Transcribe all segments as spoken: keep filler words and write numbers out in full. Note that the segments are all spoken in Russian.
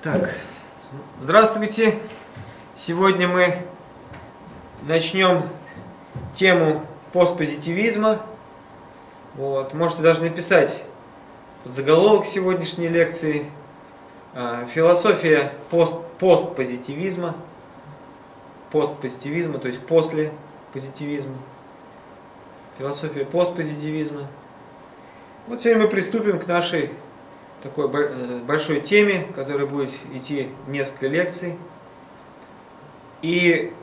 Так, здравствуйте! Сегодня мы начнем тему постпозитивизма. Вот, можете даже написать заголовок сегодняшней лекции. Философия пост, постпозитивизма. Постпозитивизма, то есть после позитивизма. Философия постпозитивизма. Вот сегодня мы приступим к нашей такой большой теме, которая будет идти несколько лекций. И,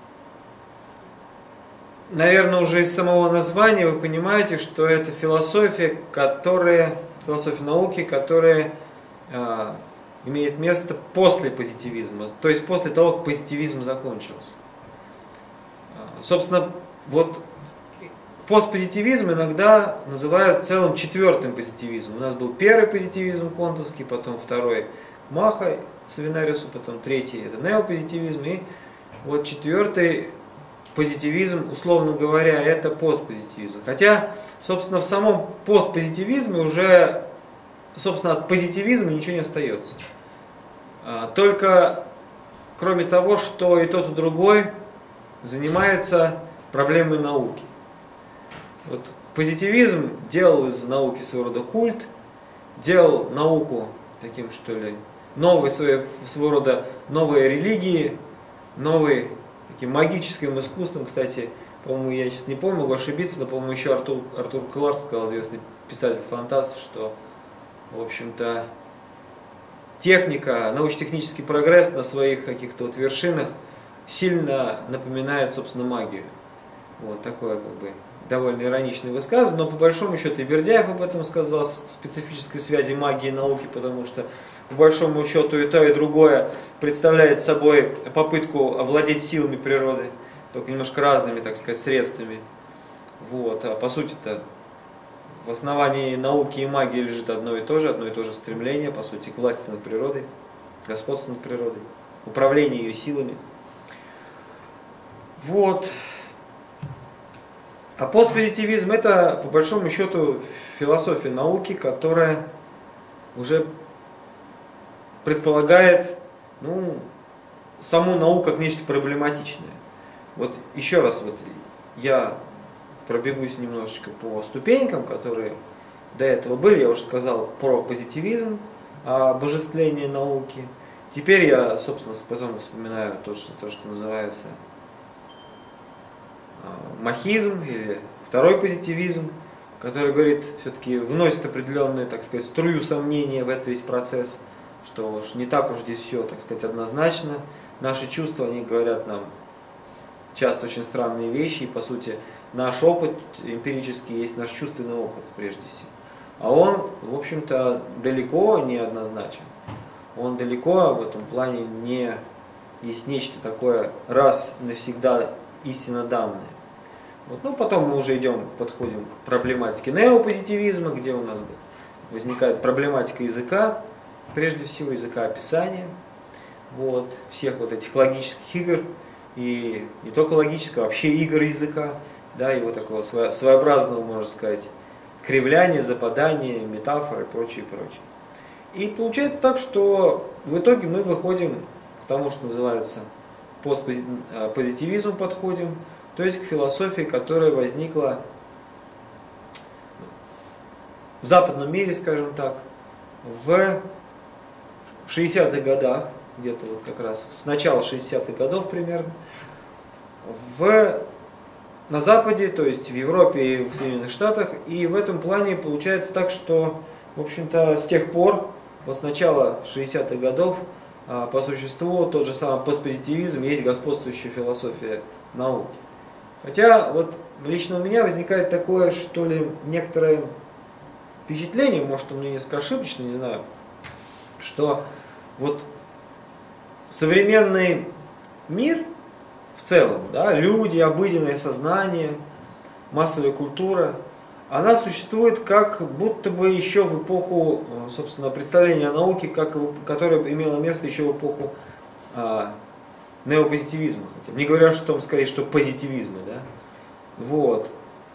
наверное, уже из самого названия вы понимаете, что это философия, которая, философия науки, которая э, имеет место после позитивизма, то есть после того, как позитивизм закончился. Собственно, вот постпозитивизм иногда называют в целом четвертым позитивизмом. У нас был первый позитивизм контовский, потом второй Маха с Авенариусом, потом третий это неопозитивизм, и вот четвертый позитивизм, условно говоря, это постпозитивизм. Хотя, собственно, в самом постпозитивизме уже, собственно, от позитивизма ничего не остается. Только, кроме того, что и тот, и другой занимается проблемой науки. Вот позитивизм делал из науки своего рода культ, делал науку таким, что ли, новой своего, своего рода новой религии, новой таким магическим искусством. Кстати, по-моему, я сейчас не помню, могу ошибиться, но, по-моему, еще Артур, Артур Кларк сказал, известный писатель-фантаст, что, в общем-то, техника, научно-технический прогресс на своих каких-то вот вершинах сильно напоминает, собственно, магию. Вот такое, как бы, довольно ироничное высказывание, но по большому счету и Бердяев об этом сказал, специфической связи магии и науки, потому что по большому счету и то, и другое представляет собой попытку овладеть силами природы, только немножко разными, так сказать, средствами. Вот. А по сути-то в основании науки и магии лежит одно и то же, одно и то же стремление, по сути, к власти над природой, господству над природой, управлению ее силами. Вот. А постпозитивизм это, по большому счету, философия науки, которая уже предполагает, ну, саму науку как нечто проблематичное. Вот еще раз, вот я пробегусь немножечко по ступенькам, которые до этого были. Я уже сказал про позитивизм, обожествление науки. Теперь я, собственно, потом вспоминаю то, что, то, что называется махизм или второй позитивизм, который говорит, все-таки вносит определенную, так сказать, струю сомнения в этот весь процесс, что уж не так уж здесь все, так сказать, однозначно. Наши чувства, они говорят нам часто очень странные вещи, и по сути наш опыт эмпирический есть наш чувственный опыт прежде всего. А он, в общем-то, далеко не однозначен. Он далеко в этом плане не есть нечто такое раз и навсегда истинно данное. Вот. Ну, потом мы уже идем, подходим к проблематике неопозитивизма, где у нас возникает проблематика языка, прежде всего языка описания, вот, всех вот этих логических игр, и не только логического, вообще игр языка, да, его такого своеобразного, можно сказать, кривляния, западания, метафоры и прочее, прочее. И получается так, что в итоге мы выходим к тому, что называется постпозитивизму подходим, то есть к философии, которая возникла в западном мире, скажем так, в шестидесятых годах, где-то вот как раз с начала шестидесятых годов примерно, в, на Западе, то есть в Европе и в Соединенных Штатах, и в этом плане получается так, что, в общем-то, с тех пор, вот с начала шестидесятых годов, по существу тот же самый постпозитивизм есть господствующая философия науки. Хотя вот лично у меня возникает такое, что ли, некоторое впечатление, может у меня несколько ошибочно, не знаю, что вот современный мир в целом, да, люди, обыденное сознание, массовая культура, она существует как будто бы еще в эпоху, собственно, представления о науке, как, которое имело место еще в эпоху а, неопозитивизма. Хотя, не говоря, что скорее, что позитивизма. Да? Вот.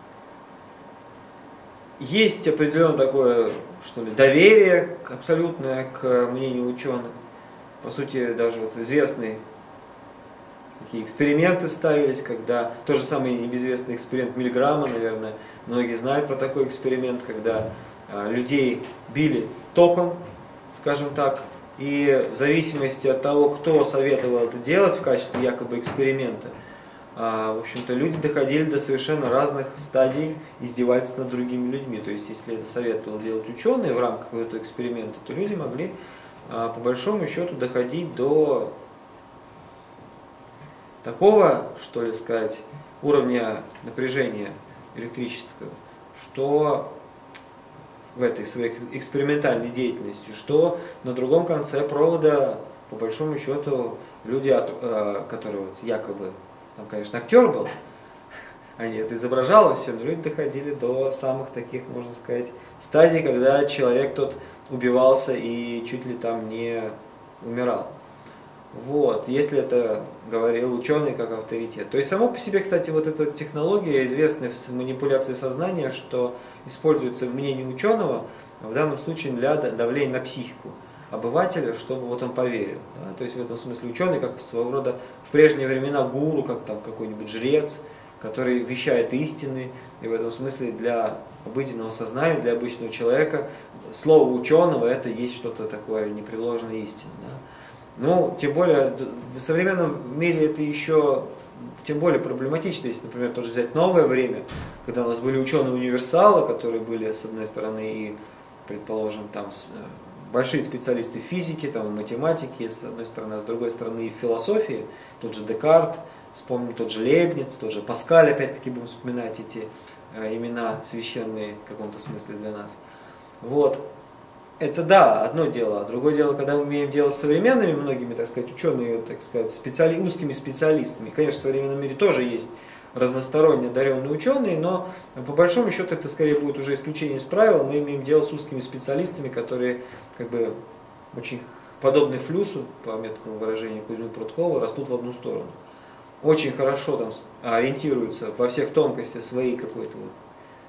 Есть определенное такое, что ли, доверие абсолютное к мнению ученых. по сути, даже вот известные такие эксперименты ставились, когда тот же самый небезвестный эксперимент Мильграма, наверное, многие знают про такой эксперимент, когда а, людей били током, скажем так, и в зависимости от того, кто советовал это делать в качестве якобы эксперимента, а, в общем-то, люди доходили до совершенно разных стадий издевательств над другими людьми. То есть, если это советовал делать ученые в рамках этого эксперимента, то люди могли а, по большому счету доходить до такого, что ли сказать, уровня напряжения электрического, что в этой своей экспериментальной деятельности, что на другом конце провода, по большому счету, люди, которые вот якобы, там, конечно, актер был, они это изображало все, но люди доходили до самых таких, можно сказать, стадий, когда человек тот убивался и чуть ли там не умирал. Вот, если это говорил ученый как авторитет. То есть само по себе, кстати, вот эта технология известная в манипуляции сознания, что используется мнение ученого в данном случае для давления на психику обывателя, чтобы вот он поверил. Да? То есть в этом смысле ученый как своего рода в прежние времена гуру, как там какой-нибудь жрец, который вещает истины, и в этом смысле для обыденного сознания, для обычного человека слово ученого это есть что-то такое непреложное истине. Да? Ну, тем более, в современном мире это еще тем более проблематично, если, например, тоже взять новое время, когда у нас были ученые-универсалы, которые были, с одной стороны, и, предположим, там, большие специалисты в физике, там, в математике, с одной стороны, а с другой стороны, и в философии, тот же Декарт, вспомним тот же Лейбниц, тот же Паскаль, опять-таки будем вспоминать эти э, имена священные в каком-то смысле для нас. Вот. Это да, одно дело. Другое дело, когда мы имеем дело с современными многими, так сказать, учеными, так сказать, специали... узкими специалистами. Конечно, в современном мире тоже есть разносторонне одаренные ученые, но по большому счету это скорее будет уже исключение из правил. Мы имеем дело с узкими специалистами, которые как бы очень подобны флюсу, по меткому выражению Кузьмы Прудкова, растут в одну сторону. Очень хорошо там ориентируются во всех тонкостях своей какой-то вот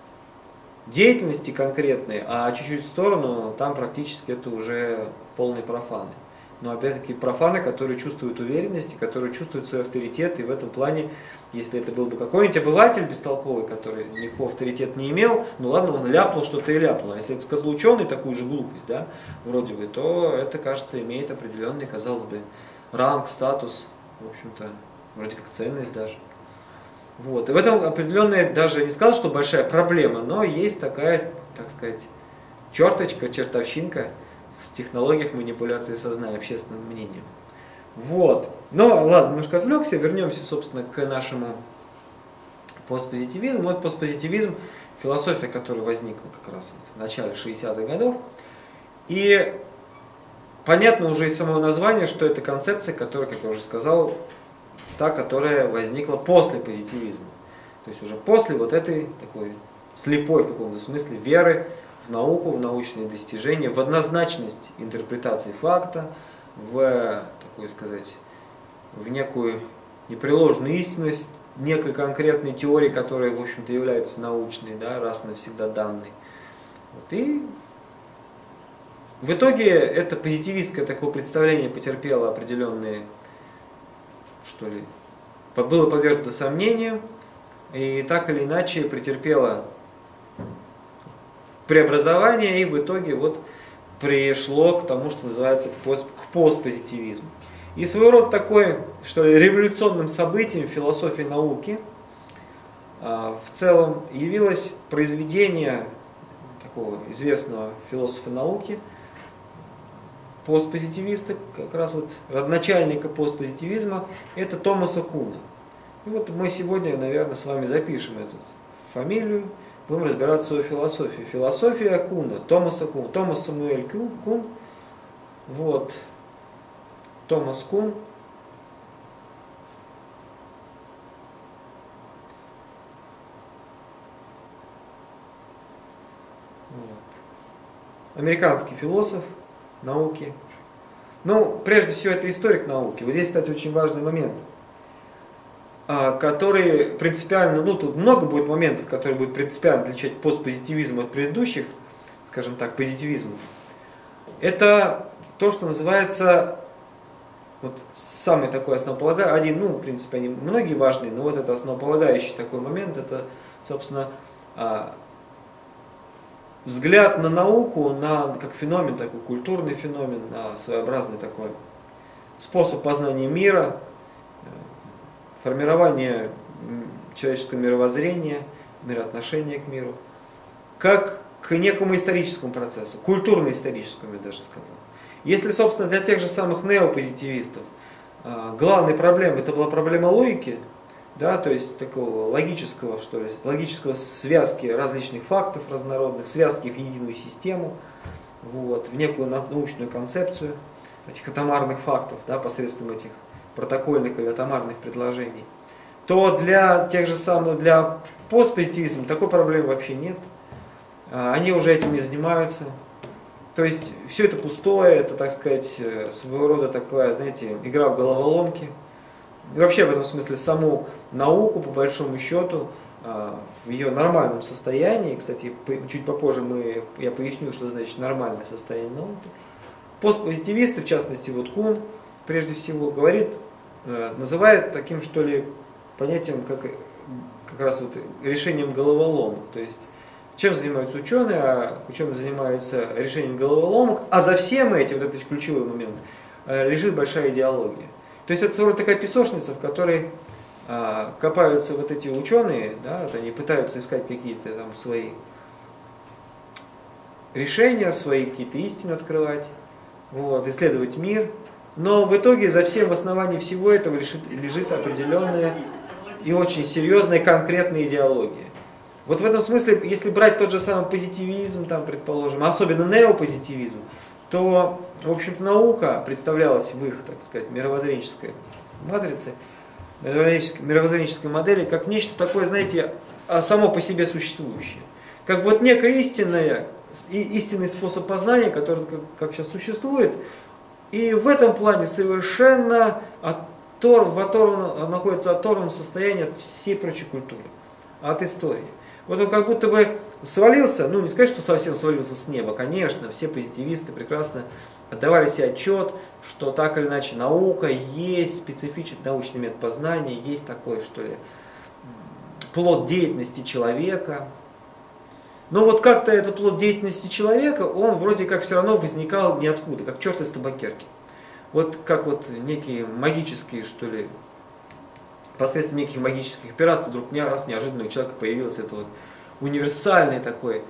деятельности конкретной, а чуть-чуть в сторону, там практически это уже полные профаны. Но опять-таки профаны, которые чувствуют уверенность, которые чувствуют свой авторитет, и в этом плане, если это был бы какой-нибудь обыватель бестолковый, который никакого авторитета не имел, ну ладно, он ляпнул что-то и ляпнул. А если это сказал ученый такую же глупость, да, вроде бы, то это, кажется, имеет определенный, казалось бы, ранг, статус, в общем-то, вроде как ценность даже. Вот. И в этом определенная, даже не сказал, что большая проблема, но есть такая, так сказать, черточка, чертовщинка в технологиях манипуляции сознания, общественным мнением. Вот. Но ладно, немножко отвлекся, вернемся, собственно, к нашему постпозитивизму. Вот постпозитивизм, философия, которая возникла как раз вот в начале шестидесятых годов. И понятно уже из самого названия, что это концепция, которая, как я уже сказал, та, которая возникла после позитивизма. То есть уже после вот этой такой слепой в каком-то смысле веры в науку, в научные достижения, в однозначность интерпретации факта, в, такую сказать, в некую непреложную истинность некой конкретной теории, которая, в общем-то, является научной, да, раз и навсегда данной. Вот. И в итоге это позитивистское такое представление потерпело определенные, что ли, было подвергнуто сомнению и так или иначе претерпело преобразование и в итоге вот пришло к тому, что называется к постпозитивизму. И своего рода такой, что ли, революционным событием в философии науки в целом явилось произведение такого известного философа науки, постпозитивиста, как раз вот родоначальника постпозитивизма, это Томаса Куна. И вот мы сегодня, наверное, с вами запишем эту фамилию, будем разбираться в его философии. Философия Куна, Томаса Куна, Томас Самуэль Кун, вот, Томас Кун. Вот. Американский философ науки. Ну, прежде всего, это историк науки. Вот здесь, кстати, очень важный момент, который принципиально, ну, тут много будет моментов, которые будут принципиально отличать постпозитивизм от предыдущих, скажем так, позитивизмов. Это то, что называется вот самый такой основополагающий, один, ну, в принципе, они многие важные, но вот это основополагающий такой момент, это, собственно, взгляд на науку, на, как феномен, такой культурный феномен, на своеобразный такой способ познания мира, формирование человеческого мировоззрения, мироотношения к миру, как к некому историческому процессу, культурно-историческому, я даже сказал. Если, собственно, для тех же самых неопозитивистов главной проблемой это была проблема логики, да, то есть такого логического, что ли, логического связки различных фактов разнородных, связки в единую систему, вот, в некую научную концепцию этих атомарных фактов, да, посредством этих протокольных или атомарных предложений, то для тех же самых, для постпозитивизма такой проблемы вообще нет. Они уже этим не занимаются. То есть все это пустое, это, так сказать, своего рода такая, знаете, игра в головоломки. И вообще в этом смысле саму науку, по большому счету, в ее нормальном состоянии, кстати, чуть попозже мы, я поясню, что значит нормальное состояние науки, постпозитивисты, в частности вот Кун, прежде всего, говорит, называет таким, что ли, понятием, как, как раз вот решением головоломок. То есть, чем занимаются ученые, а ученые занимаются решением головоломок, а за всем этим, вот это ключевой момент, лежит большая идеология. То есть это своего рода такая песочница, в которой а, копаются вот эти ученые, да, вот они пытаются искать какие-то там свои решения, свои какие-то истины открывать, вот, исследовать мир. Но в итоге за всем в основании всего этого лежит, лежит определенная и очень серьезная конкретная идеология. Вот в этом смысле, если брать тот же самый позитивизм, там, предположим, особенно неопозитивизм, то, в общем-то, наука представлялась в их, так сказать, мировоззренческой матрице, мировоззренческой, мировоззренческой модели, как нечто такое, знаете, само по себе существующее. Как вот некая истинная, истинный способ познания, который как, как сейчас существует, и в этом плане совершенно оторв, оторван, находится оторванном состоянии от всей прочей культуры, от истории. Вот он как будто бы свалился, ну не сказать, что совсем свалился с неба, конечно, все позитивисты прекрасно отдавали себе отчет, что так или иначе наука есть специфичный научный метод познания, есть такой, что ли, плод деятельности человека. Но вот как-то этот плод деятельности человека, он вроде как все равно возникал ниоткуда, как черт из табакерки. Вот как вот некие магические, что ли, посредством неких магических операций вдруг не раз неожиданно у человека появился это вот универсальный такой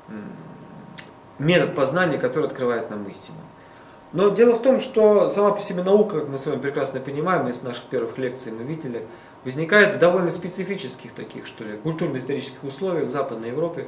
метод познания, который открывает нам истину. Но дело в том, что сама по себе наука, как мы с вами прекрасно понимаем, из наших первых лекций мы видели, возникает в довольно специфических таких, что ли, культурно-исторических условиях в Западной Европе,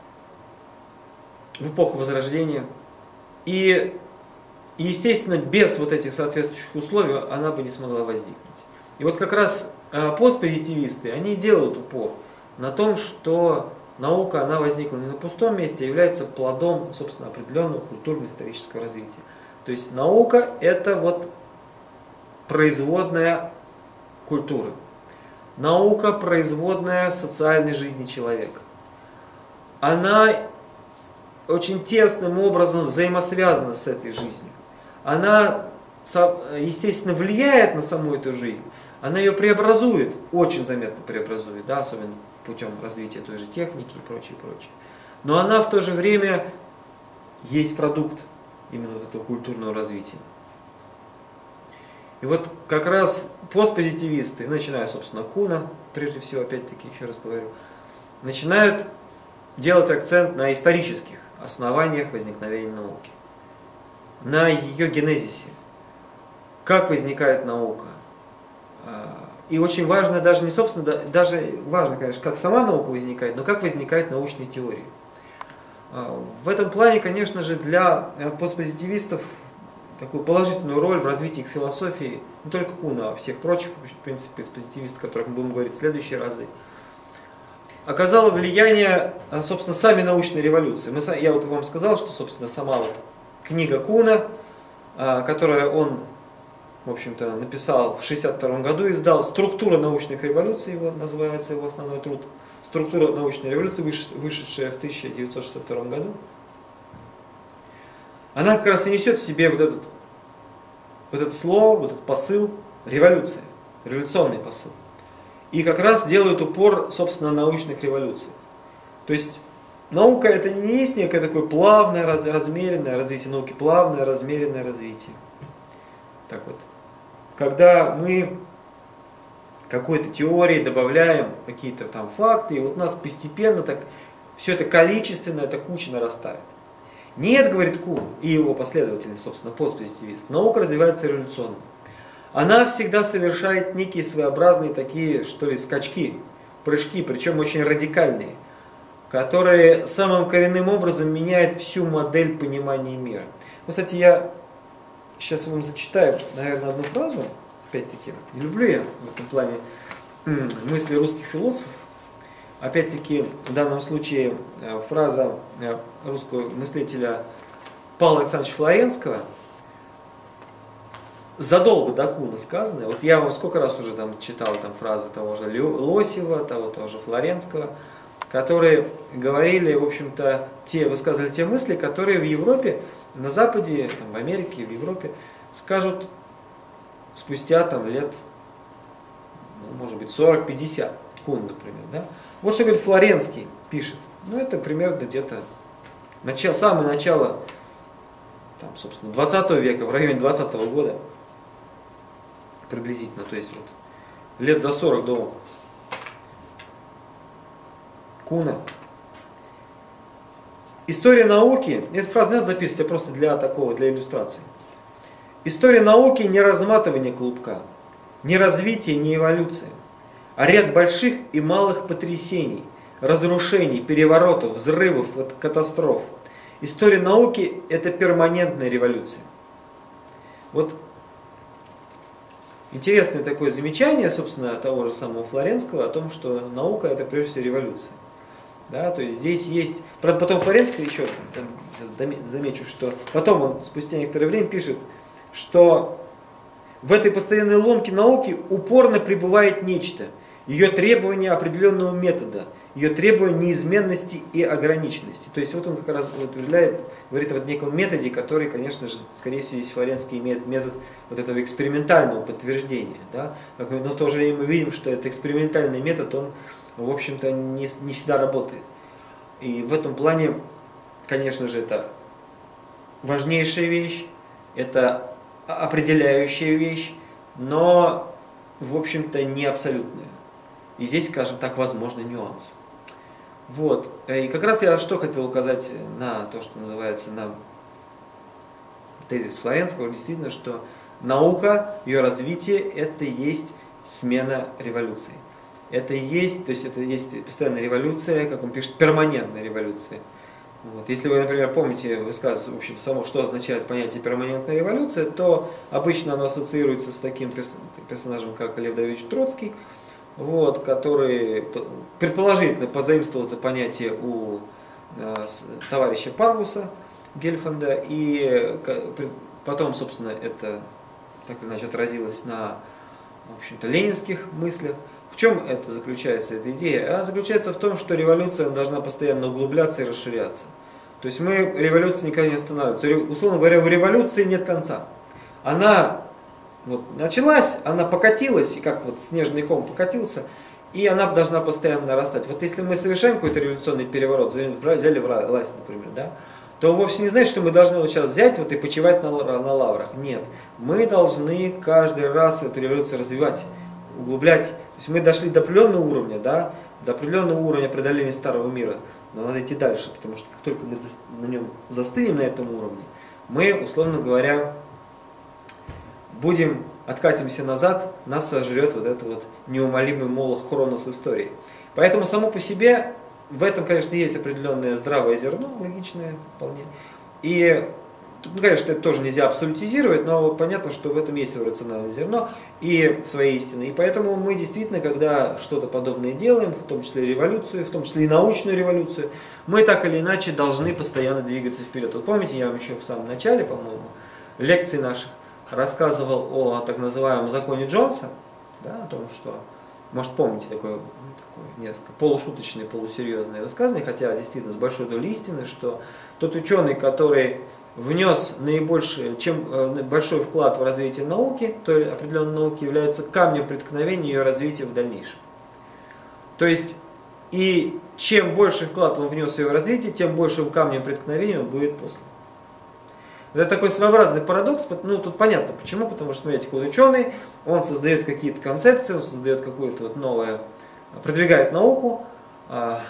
в эпоху Возрождения. И, естественно, без вот этих соответствующих условий она бы не смогла возникнуть. И вот как раз постпозитивисты, они делают упор на том, что наука, она возникла не на пустом месте, а является плодом, собственно, определенного культурно-исторического развития. То есть наука – это вот производная культуры. Наука – производная социальной жизни человека. Она очень тесным образом взаимосвязана с этой жизнью. Она, естественно, влияет на саму эту жизнь. Она ее преобразует, очень заметно преобразует, да, особенно путем развития той же техники и прочее, прочее. Но она в то же время есть продукт именно вот этого культурного развития. И вот как раз постпозитивисты, начиная, собственно, Куна, прежде всего, опять-таки, еще раз говорю, начинают делать акцент на исторических основаниях возникновения науки, на ее генезисе, как возникает наука. И очень важно даже не собственно, даже важно, конечно, как сама наука возникает, но как возникает научная теория. В этом плане, конечно же, для постпозитивистов такую положительную роль в развитии их философии, не только Куна, а всех прочих, в принципе, позитивистов, о которых мы будем говорить в следующие разы, оказало влияние, собственно, сами научные революции. Мы, я вот вам сказал, что, собственно, сама вот книга Куна, которую он, в общем-то, написал в шестьдесят втором году, издал «Структура научных революций», его называется его основной труд. «Структура научной революции», вышедшая в тысяча девятьсот шестьдесят втором году. Она как раз и несет в себе вот этот вот это слово, вот этот посыл – революция, революционный посыл. И как раз делают упор, собственно, на научных революциях. То есть наука – это не есть некое такое плавное, раз, размеренное развитие науки, плавное, размеренное развитие. Так вот, когда мы какой-то теории добавляем какие-то там факты, и вот у нас постепенно так все это количественно, эта куча нарастает. Нет, говорит Кун и его последователи, собственно, постпозитивист, наука развивается революционно. Она всегда совершает некие своеобразные такие, что ли, скачки, прыжки, причем очень радикальные, которые самым коренным образом меняют всю модель понимания мира. Ну, кстати, я сейчас вам зачитаю, наверное, одну фразу, опять-таки, люблю я в этом плане мысли русских философов. Опять-таки, в данном случае фраза русского мыслителя Павла Александровича Флоренского, задолго до Куна сказанная. Вот я вам сколько раз уже там читал там фразы того же Лосева, того, того же Флоренского, которые говорили, в общем-то, те, высказывали те мысли, которые в Европе, на Западе, там, в Америке, в Европе скажут спустя там лет, ну, может быть, сорок-пятьдесят, Кун, например, да? Вот что говорит Флоренский, пишет. Ну, это примерно где-то начало, самое начало, там, собственно, двадцатого века, в районе двадцатого года, приблизительно, то есть вот лет за сорок до Куна. История науки, эту фразу надо записывать, а просто для такого, для иллюстрации. История науки не разматывание клубка, не развитие, не эволюция, а ряд больших и малых потрясений, разрушений, переворотов, взрывов, катастроф. История науки – это перманентная революция. Вот интересное такое замечание, собственно, того же самого Флоренского о том, что наука – это прежде всего революция. Да, то есть здесь есть... Правда, потом Флоренский еще там, замечу, что потом он спустя некоторое время пишет, что в этой постоянной ломке науки упорно пребывает нечто. Ее требование определенного метода, ее требование неизменности и ограниченности. То есть вот он как раз утверждает, говорит о неком методе, который, конечно же, скорее всего, здесь Флоренский имеет метод вот этого экспериментального подтверждения. Да? Но в то же время мы видим, что этот экспериментальный метод, он, в общем-то, не, не всегда работает. И в этом плане, конечно же, это важнейшая вещь, это определяющая вещь, но, в общем-то, не абсолютная. И здесь, скажем так, возможны нюансы. Вот. И как раз я что хотел указать на то, что называется, на тезис Флоренского, действительно, что наука, ее развитие, это и есть смена революции. Это и есть, то есть это и есть постоянная революция, как он пишет, перманентная революция. Вот. Если вы, например, помните, высказывается, в общем, само, что означает понятие перманентная революция, то обычно оно ассоциируется с таким персонажем, как Лев Давидович Троцкий, вот, который предположительно позаимствовал это понятие у э, товарища Парвуса Гельфанда, и потом, собственно, это так или иначе отразилось на, в общем-то, ленинских мыслях. В чем это заключается, эта идея? Она заключается в том, что революция должна постоянно углубляться и расширяться. То есть мы, революция никогда не останавливается. Условно говоря, у революции нет конца. Она вот началась, она покатилась, и как вот снежный ком покатился, и она должна постоянно нарастать. Вот если мы совершаем какой-то революционный переворот, взяли власть, например, да, то вовсе не значит, что мы должны вот сейчас взять вот и почивать на, на лаврах. Нет, мы должны каждый раз эту революцию развивать, углублять. То есть мы дошли до определенного уровня, да, до определенного уровня преодоления старого мира, но надо идти дальше, потому что как только мы на нем застынем на этом уровне, мы, условно говоря, будем, откатимся назад, нас сожрет вот этот вот неумолимый молох Хронос истории. Поэтому само по себе, в этом, конечно, есть определенное здравое зерно, логичное вполне. И, ну, конечно, это тоже нельзя абсолютизировать, но понятно, что в этом есть рациональное зерно и свои истины. И поэтому мы действительно, когда что-то подобное делаем, в том числе революцию, в том числе и научную революцию, мы так или иначе должны постоянно двигаться вперед. Вот помните, я вам еще в самом начале, по-моему, лекций наших рассказывал о так называемом законе Джонса, да, о том, что Может, помните такое, такое несколько полушуточное, полусерьезное высказывание, хотя действительно с большой долей истины, что тот ученый, который внес наибольший, чем большой вклад в развитие науки, той определенной науки, является камнем преткновения ее развития в дальнейшем. То есть, и чем больше вклад он внес в ее развитие, тем большим камнем преткновения он будет после. Это такой своеобразный парадокс, ну тут понятно почему, потому что, смотрите, вот ученый, он создает какие-то концепции, он создает какое-то вот новое, продвигает науку, а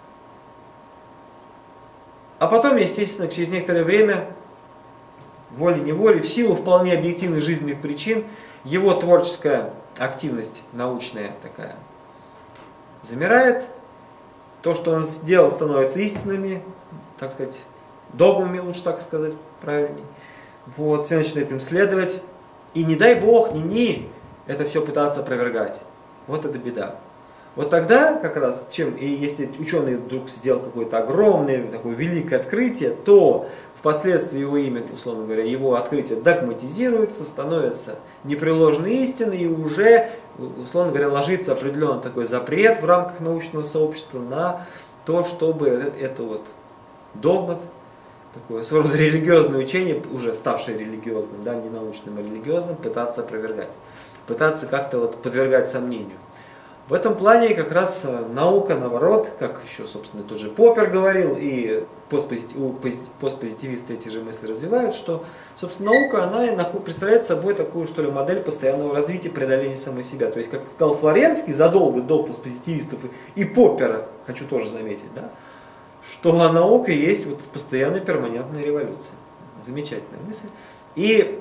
потом, естественно, через некоторое время, волей-неволей, в силу вполне объективных жизненных причин, его творческая активность научная такая замирает, то, что он сделал, становится истинными, так сказать, догмами, лучше так сказать, правильней. Вот, все начинают им следовать. И не дай бог, ни-ни, это все пытаться опровергать. Вот это беда. Вот тогда, как раз, чем, и если ученый вдруг сделал какое-то огромное, такое великое открытие, то впоследствии его имя, условно говоря, его открытие догматизируется, становится непреложной истиной и уже, условно говоря, ложится определенный такой запрет в рамках научного сообщества на то, чтобы это вот догмат, такое своего рода религиозное учение, уже ставшее религиозным, да, не научным, а религиозным, пытаться опровергать, пытаться как-то вот подвергать сомнению. В этом плане как раз наука, наоборот, как еще, собственно, тот же Поппер говорил, и постпозитивисты эти же мысли развивают, что, собственно, наука, она представляет собой такую, что ли, модель постоянного развития, преодоления самой себя. То есть, как сказал Флоренский задолго до постпозитивистов и Поппера, хочу тоже заметить, да, что наука есть вот постоянная перманентная революция. Замечательная мысль. И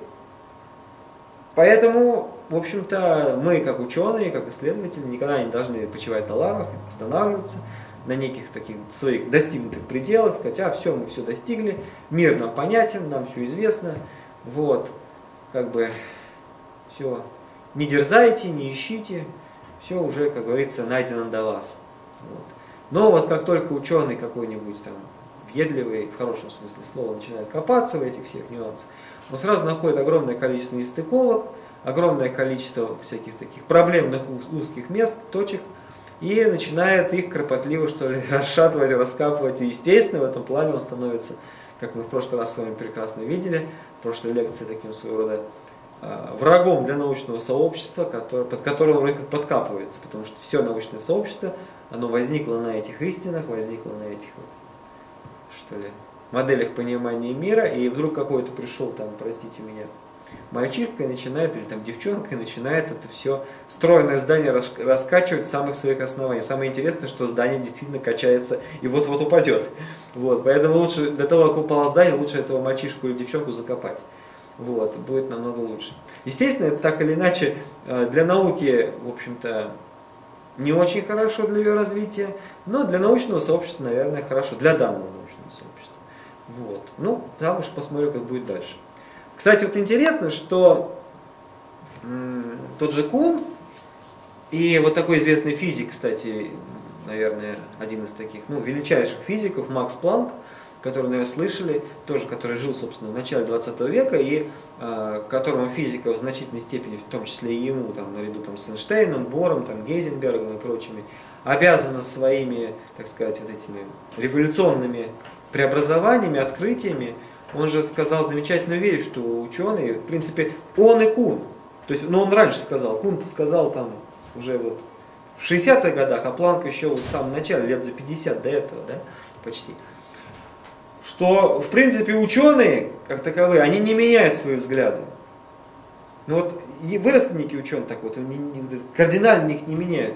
поэтому, в общем-то, мы, как ученые, как исследователи, никогда не должны почивать на лаврах, останавливаться на неких таких своих достигнутых пределах, сказать, а все, мы все достигли, мир нам понятен, нам все известно, вот, как бы, все, не дерзайте, не ищите, все уже, как говорится, найдено до вас. Вот. Но вот как только ученый какой-нибудь там въедливый, в хорошем смысле слова, начинает копаться в этих всех нюансах, он сразу находит огромное количество нестыковок, огромное количество всяких таких проблемных узких мест, точек, и начинает их кропотливо, что ли, расшатывать, раскапывать. И, естественно, в этом плане он становится, как мы в прошлый раз с вами прекрасно видели, в прошлой лекции, таким своего рода врагом для научного сообщества, который, под которым вроде как подкапывается, потому что все научное сообщество, оно возникло на этих истинах, возникло на этих, что ли, моделях понимания мира, и вдруг какой-то пришел там, простите меня, мальчишка и начинает, или там девчонка, и начинает это все стройное здание раскачивать с самых своих оснований. Самое интересное, что здание действительно качается и вот-вот упадет. Вот, поэтому лучше, для того, как упало здание, лучше этого мальчишку или девчонку закопать. Вот, будет намного лучше. Естественно, это так или иначе для науки, в общем-то, не очень хорошо для ее развития, но для научного сообщества, наверное, хорошо, для данного научного сообщества. Вот. Ну, там уж посмотрю, как будет дальше. Кстати, вот интересно, что м, тот же Кун и вот такой известный физик, кстати, наверное, один из таких, ну, величайших физиков, Макс Планк, который, наверное, слышали, тоже, который жил, собственно, в начале двадцатого века, и э, которому физика в значительной степени, в том числе и ему, там, наряду там, с Эйнштейном, Бором, там, Гейзенбергом и прочими, обязана своими, так сказать, вот этими революционными преобразованиями, открытиями. Он же сказал замечательную вещь, что ученые, в принципе, он и Кун, то есть, ну, он раньше сказал, Кун-то сказал там уже вот в шестидесятых годах, а Планк еще вот в самом начале, лет за пятьдесят до этого, да, почти. Что, в принципе, ученые, как таковые, они не меняют свои взгляды. Ну вот, вы родственники ученых, так вот, кардинально их не меняют.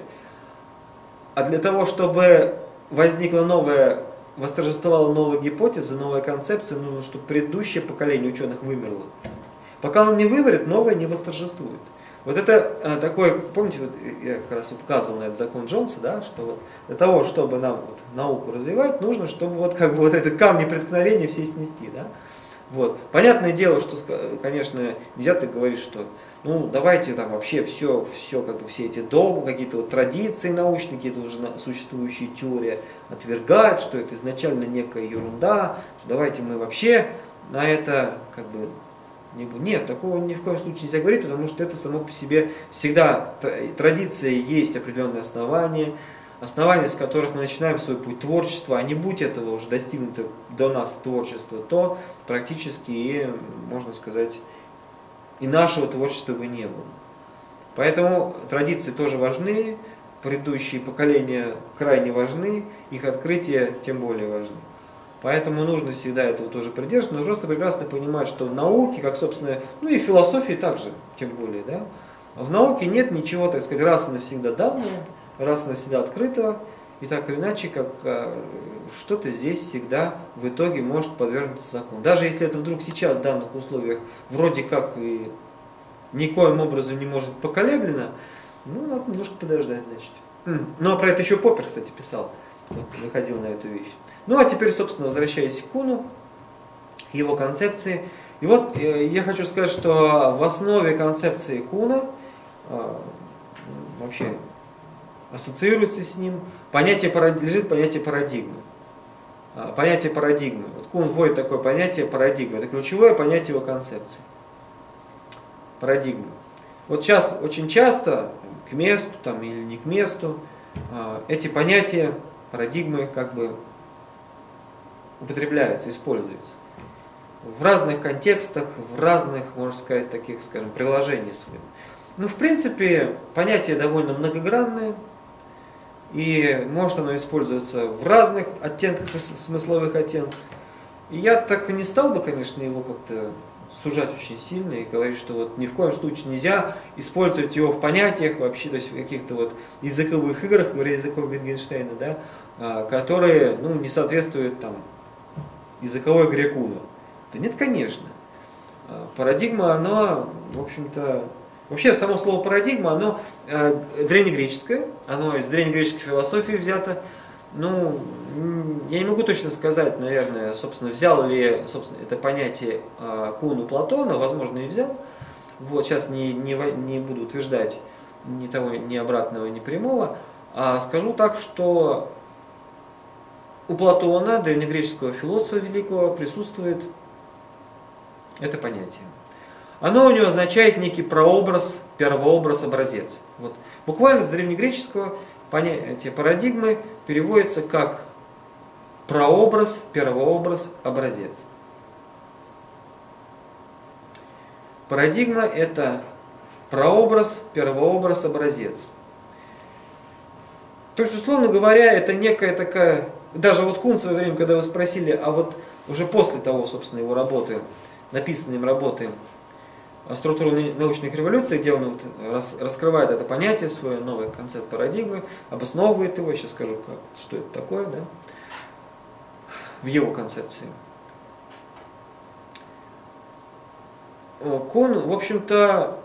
А для того, чтобы возникла новая, восторжествовала новая гипотеза, новая концепция, нужно, чтобы предыдущее поколение ученых вымерло. Пока он не вымрет, новое не восторжествует. Вот это а, такой, помните, вот я как раз указывал на этот закон Джонса, да, что вот для того, чтобы нам вот науку развивать, нужно, чтобы вот как бы вот это камни преткновения все снести, да. Вот. Понятное дело, что, конечно, нельзя так говорить, что ну давайте там вообще все, все как бы все эти догмы, какие-то вот традиции научные, какие-то уже существующие теории отвергать, что это изначально некая ерунда, что давайте мы вообще на это как бы не буду. Нет, такого ни в коем случае нельзя говорить, потому что это само по себе всегда традиция, есть определенные основания, основания, с которых мы начинаем свой путь творчества, а не будь этого уже достигнуто до нас творчества, то практически и, можно сказать, и нашего творчества бы не было. Поэтому традиции тоже важны, предыдущие поколения крайне важны, их открытия тем более важны. Поэтому нужно всегда этого тоже придерживаться, но просто прекрасно понимать, что в науке, как собственно, ну и в философии также, тем более, да, в науке нет ничего, так сказать, раз и навсегда данного, раз и навсегда открытого, и так или иначе, как что-то здесь всегда в итоге может подвергнуться закону. Даже если это вдруг сейчас в данных условиях вроде как и никоим образом не может быть поколеблено, ну, надо немножко подождать, значит. Ну, а про это еще Поппер, кстати, писал, вот, выходил на эту вещь. Ну, а теперь, собственно, возвращаясь к Куну, к его концепции. И вот я хочу сказать, что в основе концепции Куна, вообще ассоциируется с ним, понятие, лежит понятие парадигмы. Понятие парадигмы. Вот Кун вводит такое понятие парадигмы. Это ключевое понятие его концепции. Парадигма. Вот сейчас очень часто, к месту там, или не к месту, эти понятия, парадигмы как бы употребляются, используются. В разных контекстах, в разных, можно сказать, таких, скажем, приложениях своих. Ну, в принципе, понятие довольно многогранное, и может оно использоваться в разных оттенках, смысловых оттенках. И я так и не стал бы, конечно, его как-то сужать очень сильно и говорить, что вот ни в коем случае нельзя использовать его в понятиях вообще, то есть в каких-то вот языковых играх, говоря языком Wittgensteina, да, которые, ну, не соответствуют там языковой игре Куна. Да нет, конечно. Парадигма, она, в общем-то, вообще само слово парадигма, оно э, древнегреческое, оно из древнегреческой философии взято. Ну, я не могу точно сказать, наверное, собственно, взял ли, собственно, это понятие э, Кун у Платона, возможно, и взял. Вот, сейчас не, не, не буду утверждать ни того, ни обратного, ни прямого. А скажу так, что у Платона, древнегреческого философа великого, присутствует это понятие. Оно у него означает некий прообраз, первообраз, образец. Вот. Буквально с древнегреческого понятие парадигмы переводится как прообраз, первообраз, образец. Парадигма – это прообраз, первообраз, образец. То есть, условно говоря, это некая такая... Даже вот Кун в свое время, когда вы спросили, а вот уже после того, собственно, его работы, написанной им работы «Структура научных революций», где он вот рас, раскрывает это понятие, свой новый концепт парадигмы, обосновывает его, я сейчас скажу, как, что это такое, да, в его концепции. Кун, в общем-то,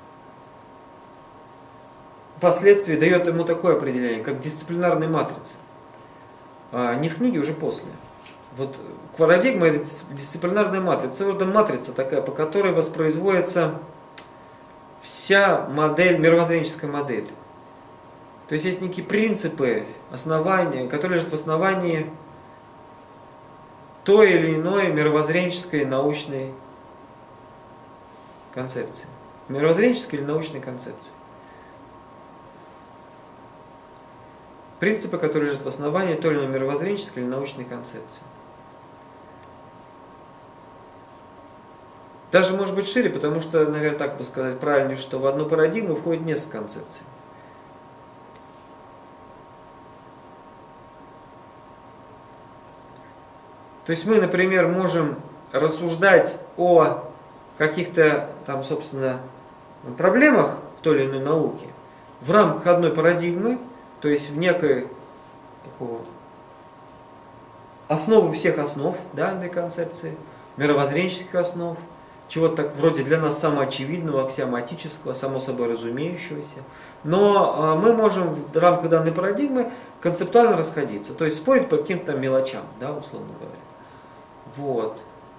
впоследствии дает ему такое определение, как дисциплинарной матрицы. А не в книге, уже после. Вот парадигма – это дисциплинарная матрица. Своего рода матрица такая, по которой воспроизводится вся модель, мировоззренческая модель. То есть это некие принципы, основания, которые лежат в основании той или иной мировоззренческой научной концепции. Мировоззренческой или научной концепции. Принципы, которые лежат в основании той или иной мировоззренческой или научной концепции. Даже может быть шире, потому что, наверное, так бы сказать правильнее, что в одну парадигму входит несколько концепций. То есть мы, например, можем рассуждать о каких-то там, собственно, проблемах в той или иной науке в рамках одной парадигмы, то есть в некой такого основы всех основ данной концепции, мировоззренческих основ, чего-то так вроде для нас самоочевидного, аксиоматического, само собой разумеющегося. Но мы можем в рамках данной парадигмы концептуально расходиться, то есть спорить по каким-то мелочам, да, условно говоря. Вот.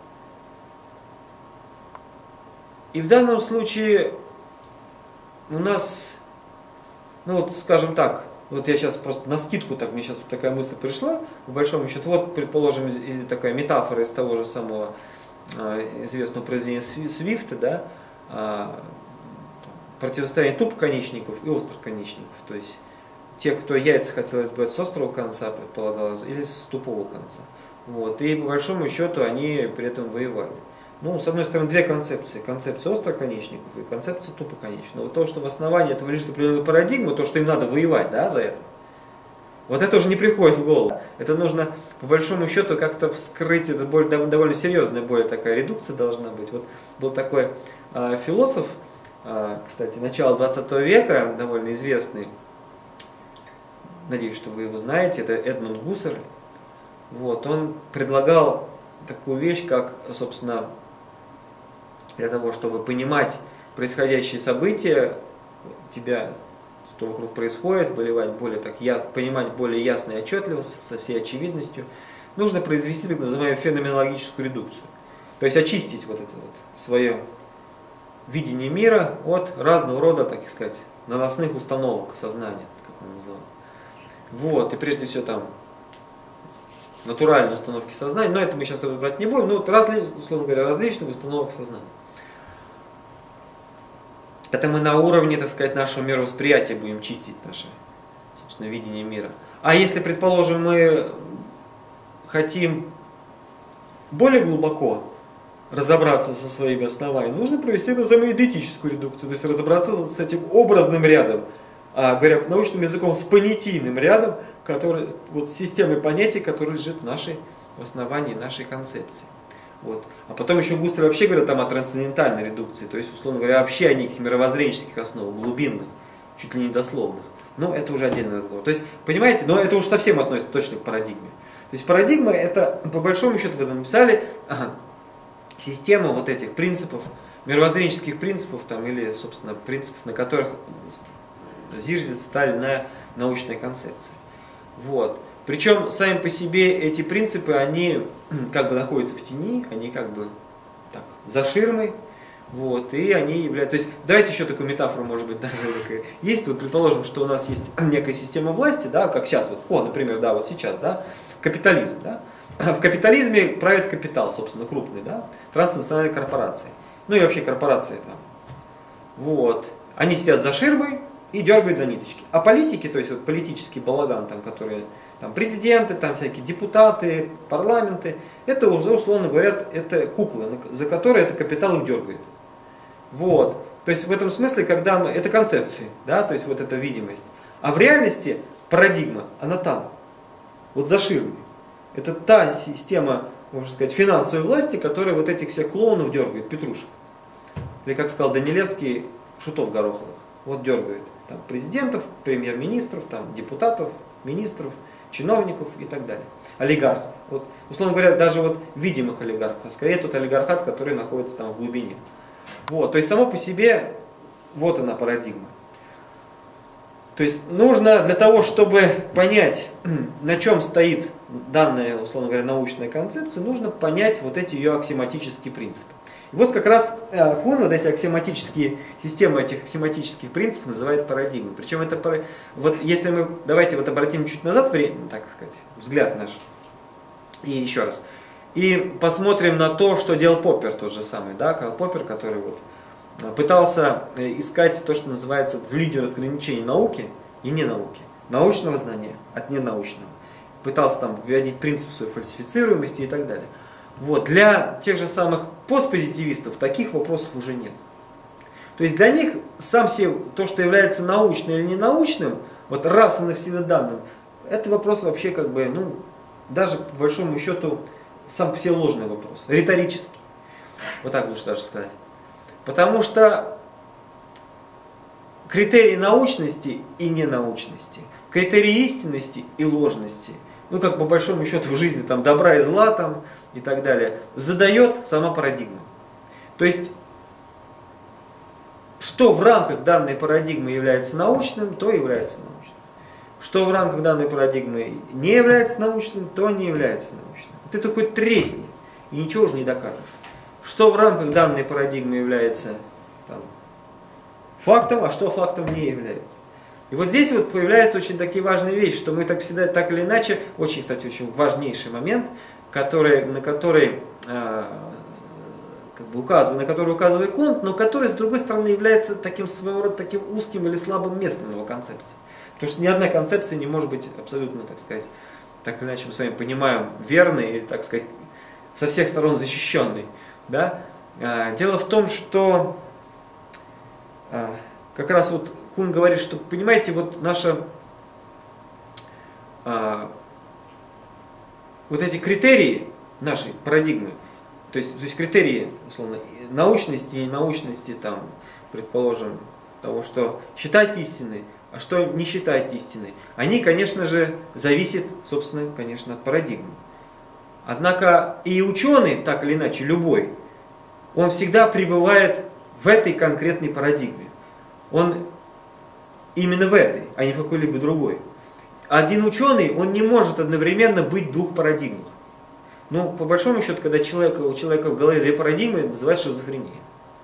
И в данном случае у нас, ну вот скажем так, вот я сейчас просто на скидку, так, мне сейчас вот такая мысль пришла, по большому счету, вот, предположим, такая метафора из того же самого известного произведения Свифта, да, противостояние тупоконечников и остроконечников. То есть те, кто яйца хотел избавить с острого конца, предполагалось, или с тупого конца. Вот. И по большому счету они при этом воевали. Ну, с одной стороны, две концепции. Концепция остроконечников и концепция тупоконечников. Вот то, что в основании этого лежит определенная парадигма, то, что им надо воевать, да, за это. Вот это уже не приходит в голову. Это нужно, по большому счету, как-то вскрыть. Это более, довольно серьезная, более такая редукция должна быть. Вот был такой э, философ, э, кстати, начала двадцатого века, довольно известный. Надеюсь, что вы его знаете. Это Эдмунд Гуссерль. Вот, он предлагал такую вещь, как, собственно, для того, чтобы понимать происходящие события, у тебя, что вокруг происходит, болевать более так, я, понимать более ясно и отчетливо, со всей очевидностью, нужно произвести так называемую феноменологическую редукцию. То есть очистить вот это вот свое видение мира от разного рода, так сказать, наносных установок сознания, как он называл. Вот, и прежде всего там натуральные установки сознания, но это мы сейчас брать не будем, но вот различ, условно говоря, различных установок сознания. Это мы на уровне, так сказать, нашего мировосприятия будем чистить наше, собственно, видение мира. А если, предположим, мы хотим более глубоко разобраться со своими основаниями, нужно провести наземоидентическую редукцию, то есть разобраться с этим образным рядом, а, говоря научным языком, с понятийным рядом, который, вот, с системой понятий, которая лежит в, нашей, в основании нашей концепции. Вот. А потом еще Гуссерль вообще говорил там о трансцендентальной редукции, то есть, условно говоря, вообще о неких мировоззренческих основах, глубинных, чуть ли не дословных. Но это уже отдельный разговор. То есть, понимаете, но это уже совсем относится точно к парадигме. То есть парадигма это, по большому счету, вы написали, ага, система вот этих принципов, мировоззренческих принципов, там, или, собственно, принципов, на которых зиждется та или иная научная концепция. Вот. Причем сами по себе эти принципы, они как бы находятся в тени, они как бы так, за ширмой, вот, и они являются... То есть, давайте еще такую метафору, может быть, даже такая есть. Вот, предположим, что у нас есть некая система власти, да, как сейчас, вот, о, например, да, вот сейчас, да, капитализм, да. В капитализме правит капитал, собственно, крупный, да, транснациональные корпорации, ну и вообще корпорации там. Вот. Они сидят за ширмой и дергают за ниточки. А политики, то есть вот политический балаган, там, которые... Там, президенты, там всякие депутаты, парламенты, это уже, условно говоря, это куклы, за которые это капитал их дергает. Вот. То есть в этом смысле, когда мы, это концепции, да, то есть вот эта видимость. А в реальности парадигма, она там, вот за ширмой. Это та система, можно сказать, финансовой власти, которая вот этих всех клоунов дергает, петрушек. Или, как сказал Данилевский, шутов гороховых. Вот дергает там президентов, премьер-министров, там, депутатов, министров, чиновников и так далее. Олигархов. Вот, условно говоря, даже вот видимых олигархов, а скорее тот олигархат, который находится там в глубине. Вот, то есть само по себе, вот она парадигма. То есть нужно для того, чтобы понять, на чем стоит данная, условно говоря, научная концепция, нужно понять вот эти ее аксиоматические принципы. И вот как раз Кун вот эти аксиоматические системы этих аксиоматических принципов называет парадигмой. Причем это, вот если мы, давайте вот обратим чуть назад время, так сказать, взгляд наш, и еще раз, и посмотрим на то, что делал Поппер тот же самый, да, Карл Поппер, который вот пытался искать то, что называется линию разграничения науки и ненауки, научного знания от ненаучного. Пытался там вводить принцип своей фальсифицируемости и так далее. Вот. Для тех же самых постпозитивистов таких вопросов уже нет. То есть для них сам себе то, что является научным или ненаучным, вот раз и навсегда данным, это вопрос вообще как бы, ну, даже по большому счету сам по себе ложный вопрос, риторический. Вот так лучше даже сказать. Потому что критерии научности и ненаучности, критерии истинности и ложности, ну как по большому счету в жизни там добра и зла там и так далее, задает сама парадигма. То есть, что в рамках данной парадигмы является научным, то является научным. Что в рамках данной парадигмы не является научным, то не является научным. Вот это хоть тресни, и ничего уже не докажешь. Что в рамках данной парадигмы является там, фактом, а что фактом не является. И вот здесь вот появляются очень такие важные вещи, что мы так всегда, так или иначе, очень, кстати, очень важнейший момент, который, на который э, как бы указывает, на который указывает Кунт, но который, с другой стороны, является таким своего рода таким узким или слабым местом его концепции. Потому что ни одна концепция не может быть абсолютно, так сказать, так или иначе мы с вами понимаем, верной или, так сказать, со всех сторон защищенной. Да? Дело в том, что как раз вот Кунт говорит, что, понимаете, вот наша, вот эти критерии нашей парадигмы, то есть, то есть критерии, условно, научности и ненаучности, там, предположим, того, что считать истиной, а что не считать истиной, они, конечно же, зависят, собственно, конечно, от парадигмы. Однако и ученый, так или иначе, любой, он всегда пребывает в этой конкретной парадигме. Он именно в этой, а не в какой-либо другой. Один ученый, он не может одновременно быть в двух парадигмах. Ну, по большому счету, когда человека, у человека в голове две парадигмы, это называется шизофрения.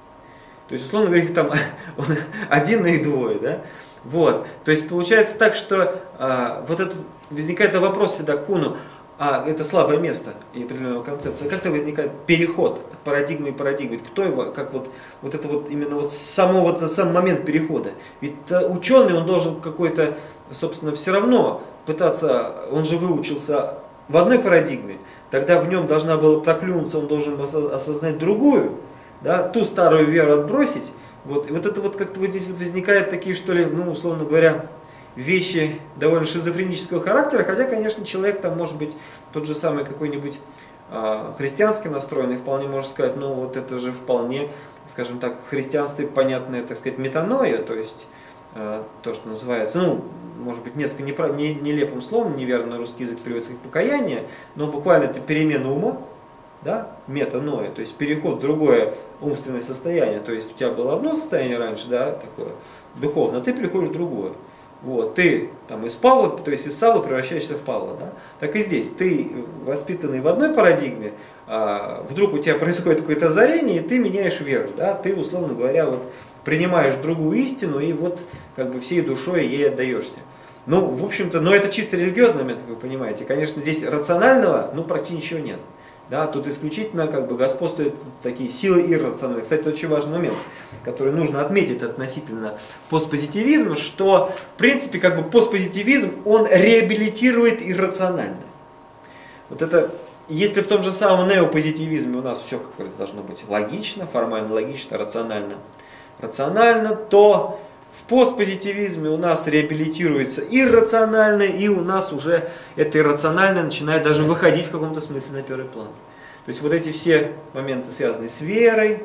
То есть, условно говоря, там он один и двое, да? Вот. То есть, получается так, что а, вот это, возникает вопрос всегда к Куну, а это слабое место и определенная концепция. Как-то возникает переход от парадигмы и парадигмы. Кто его, как вот, вот это вот именно вот само, вот сам момент перехода. Ведь ученый, он должен какой-то, собственно, все равно пытаться, он же выучился в одной парадигме, тогда в нем должна была проклюнуться, он должен был осознать другую, да, ту старую веру отбросить. Вот, и вот это вот как-то вот здесь вот возникают такие, что ли, ну, условно говоря, вещи довольно шизофренического характера, хотя, конечно, человек там может быть тот же самый какой-нибудь э, христиански настроенный, вполне можно сказать, ну вот это же вполне, скажем так, в христианстве понятная, так сказать, метаноя, то есть э, то, что называется, ну, может быть, несколько неправ... не, нелепым словом, неверно русский язык переводится как покаяние, но буквально это перемена ума, да, метаноя, то есть переход в другое умственное состояние, то есть у тебя было одно состояние раньше, да, такое духовное, а ты переходишь в другое. Вот, ты там из Павла, то есть из Савла превращаешься в Павла, да? Так и здесь, ты воспитанный в одной парадигме, а вдруг у тебя происходит какое-то озарение, и ты меняешь веру, да? Ты, условно говоря, вот, принимаешь другую истину и вот как бы всей душой ей отдаешься. Ну, в общем-то, но это чисто религиозный момент, как вы понимаете. Конечно, здесь рационального, ну, практически ничего нет. Да, тут исключительно как бы господствуют такие силы иррациональные. Кстати, это очень важный момент, который нужно отметить относительно постпозитивизма, что в принципе как бы постпозитивизм, он реабилитирует иррациональное. Вот это, если в том же самом неопозитивизме у нас все, как говорится, должно быть логично, формально логично, рационально, рационально, то в постпозитивизме у нас реабилитируется иррациональное, и у нас уже это иррациональное начинает даже выходить в каком-то смысле на первый план. То есть вот эти все моменты, связанные с верой,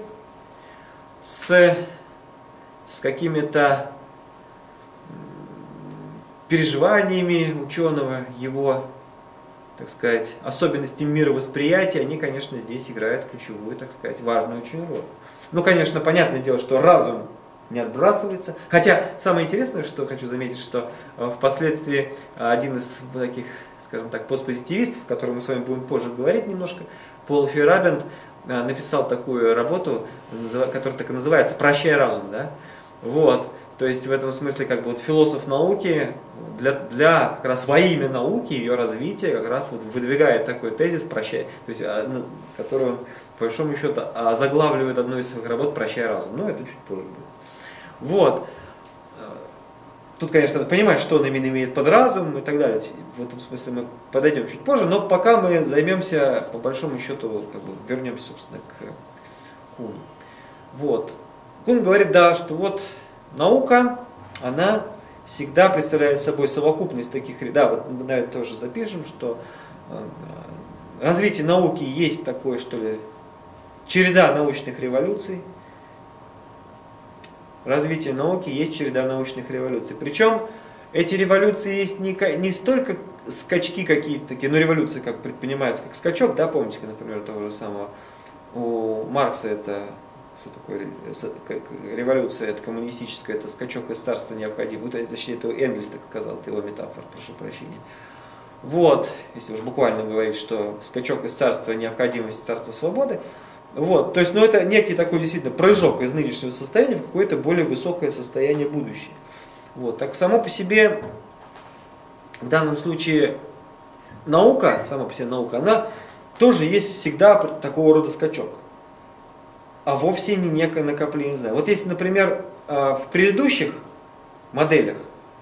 с, с какими-то переживаниями ученого, его, так сказать, особенностями мировосприятия, они, конечно, здесь играют ключевую, так сказать, важную очень роль. Ну, конечно, понятное дело, что разум не отбрасывается. Хотя самое интересное, что хочу заметить, что впоследствии один из таких, скажем так, постпозитивистов, о котором мы с вами будем позже говорить немножко, Пол Фейерабенд, написал такую работу, которая так и называется «Прощай разум». Да? Вот. То есть в этом смысле как бы вот философ науки для, для как раз во имя науки, ее развития, как раз вот выдвигает такой тезис «Прощай», то есть, который он по большому счету озаглавливает одну из своих работ «Прощай разум». Но это чуть позже будет. Вот. Тут, конечно, надо понимать, что он именно имеет под разум и так далее. В этом смысле мы подойдем чуть позже, но пока мы займемся, по большому счету, как бы вернемся, собственно, к Куну. Вот. Кун говорит, да, что вот наука, она всегда представляет собой совокупность таких, да, вот мы на это тоже запишем, что развитие науки есть такое, что ли, череда научных революций. Развитие науки есть череда научных революций. Причем эти революции есть не, не столько скачки какие-то такие, ну революция как предпринимается как скачок, да, помните, например, того же самого у Маркса это, что такое революция, это коммунистическая, это скачок из царства необходим. Вот, точнее, это Энгельс так сказал, это его метафора, прошу прощения. Вот, если уж буквально говорить, что скачок из царства необходимости, царства свободы. Вот, то есть, ну, это некий такой действительно прыжок из нынешнего состояния в какое-то более высокое состояние будущее. Вот, так само по себе, в данном случае, наука, сама по себе наука, она тоже есть всегда такого рода скачок. а вовсе не некое накопление знаний. Вот если, например, в предыдущих моделях,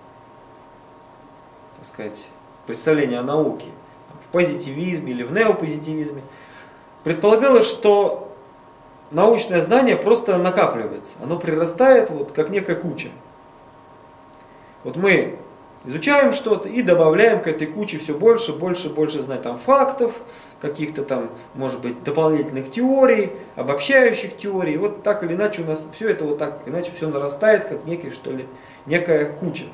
так сказать, представления о науке, в позитивизме или в неопозитивизме, предполагалось, что научное знание просто накапливается, оно прирастает вот как некая куча. Вот мы изучаем что-то и добавляем к этой куче все больше, больше, больше знать там фактов, каких-то там, может быть, дополнительных теорий, обобщающих теорий. Вот так или иначе у нас все это вот так, иначе все нарастает, как некий, что ли, некая куча.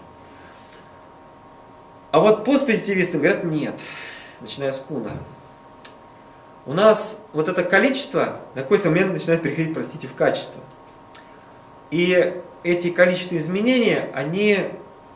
А вот постпозитивисты говорят, нет, начиная с Куна. У нас вот это количество на какой-то момент начинает переходить, простите, в качество. И эти количественные изменения, они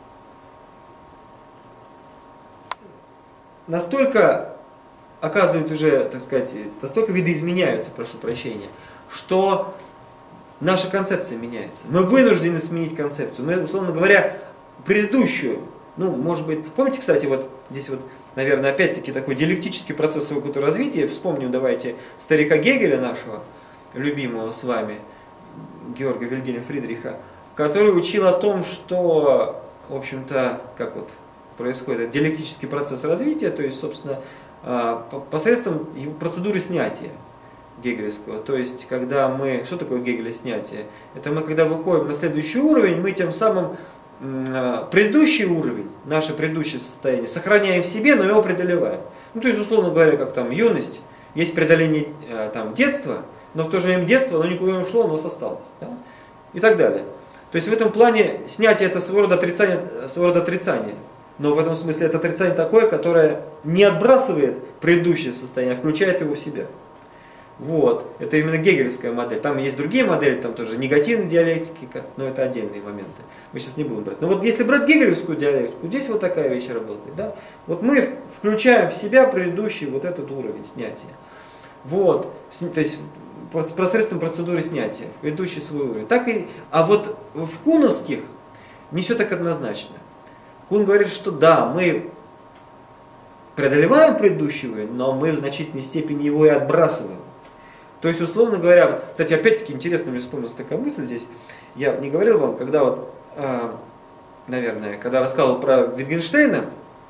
настолько оказывают уже, так сказать, настолько видоизменяются, прошу прощения, что наша концепция меняется. Мы вынуждены сменить концепцию. Мы, условно говоря, предыдущую, ну, может быть, помните, кстати, вот здесь вот, наверное, опять-таки такой диалектический процесс его развития. Вспомним, давайте, старика Гегеля нашего, любимого с вами, Георга Вильгельма Фридриха, который учил о том, что, в общем-то, как вот происходит диалектический процесс развития, то есть, собственно, посредством процедуры снятия гегелевского. То есть, когда мы... Что такое Гегеля снятие? Это мы, когда выходим на следующий уровень, мы тем самым предыдущий уровень, наше предыдущее состояние, сохраняем в себе, но его преодолеваем. Ну, то есть, условно говоря, как там юность, есть преодоление там, детства, но в то же время детство, оно никуда не ушло, оно у нас осталось. Да? И так далее. То есть, в этом плане снятие это своего рода отрицание, своего рода отрицание. Но в этом смысле это отрицание такое, которое не отбрасывает предыдущее состояние, а включает его в себя. Вот. Это именно гегелевская модель. Там есть другие модели, там тоже негативная диалектика, но это отдельные моменты. Мы сейчас не будем брать. Но вот если брать гегелевскую диалектику, здесь вот такая вещь работает. Да? Вот мы включаем в себя предыдущий вот этот уровень снятия. Вот. То есть посредством процедуры снятия, предыдущий свой уровень. Так и, а вот в куновских не все так однозначно. Кун говорит, что да, мы преодолеваем предыдущий уровень, но мы в значительной степени его и отбрасываем. То есть, условно говоря, кстати, опять-таки интересно, мне вспомнилась такая мысль здесь. Я не говорил вам, когда вот, э, наверное, когда рассказывал про Wittgensteina,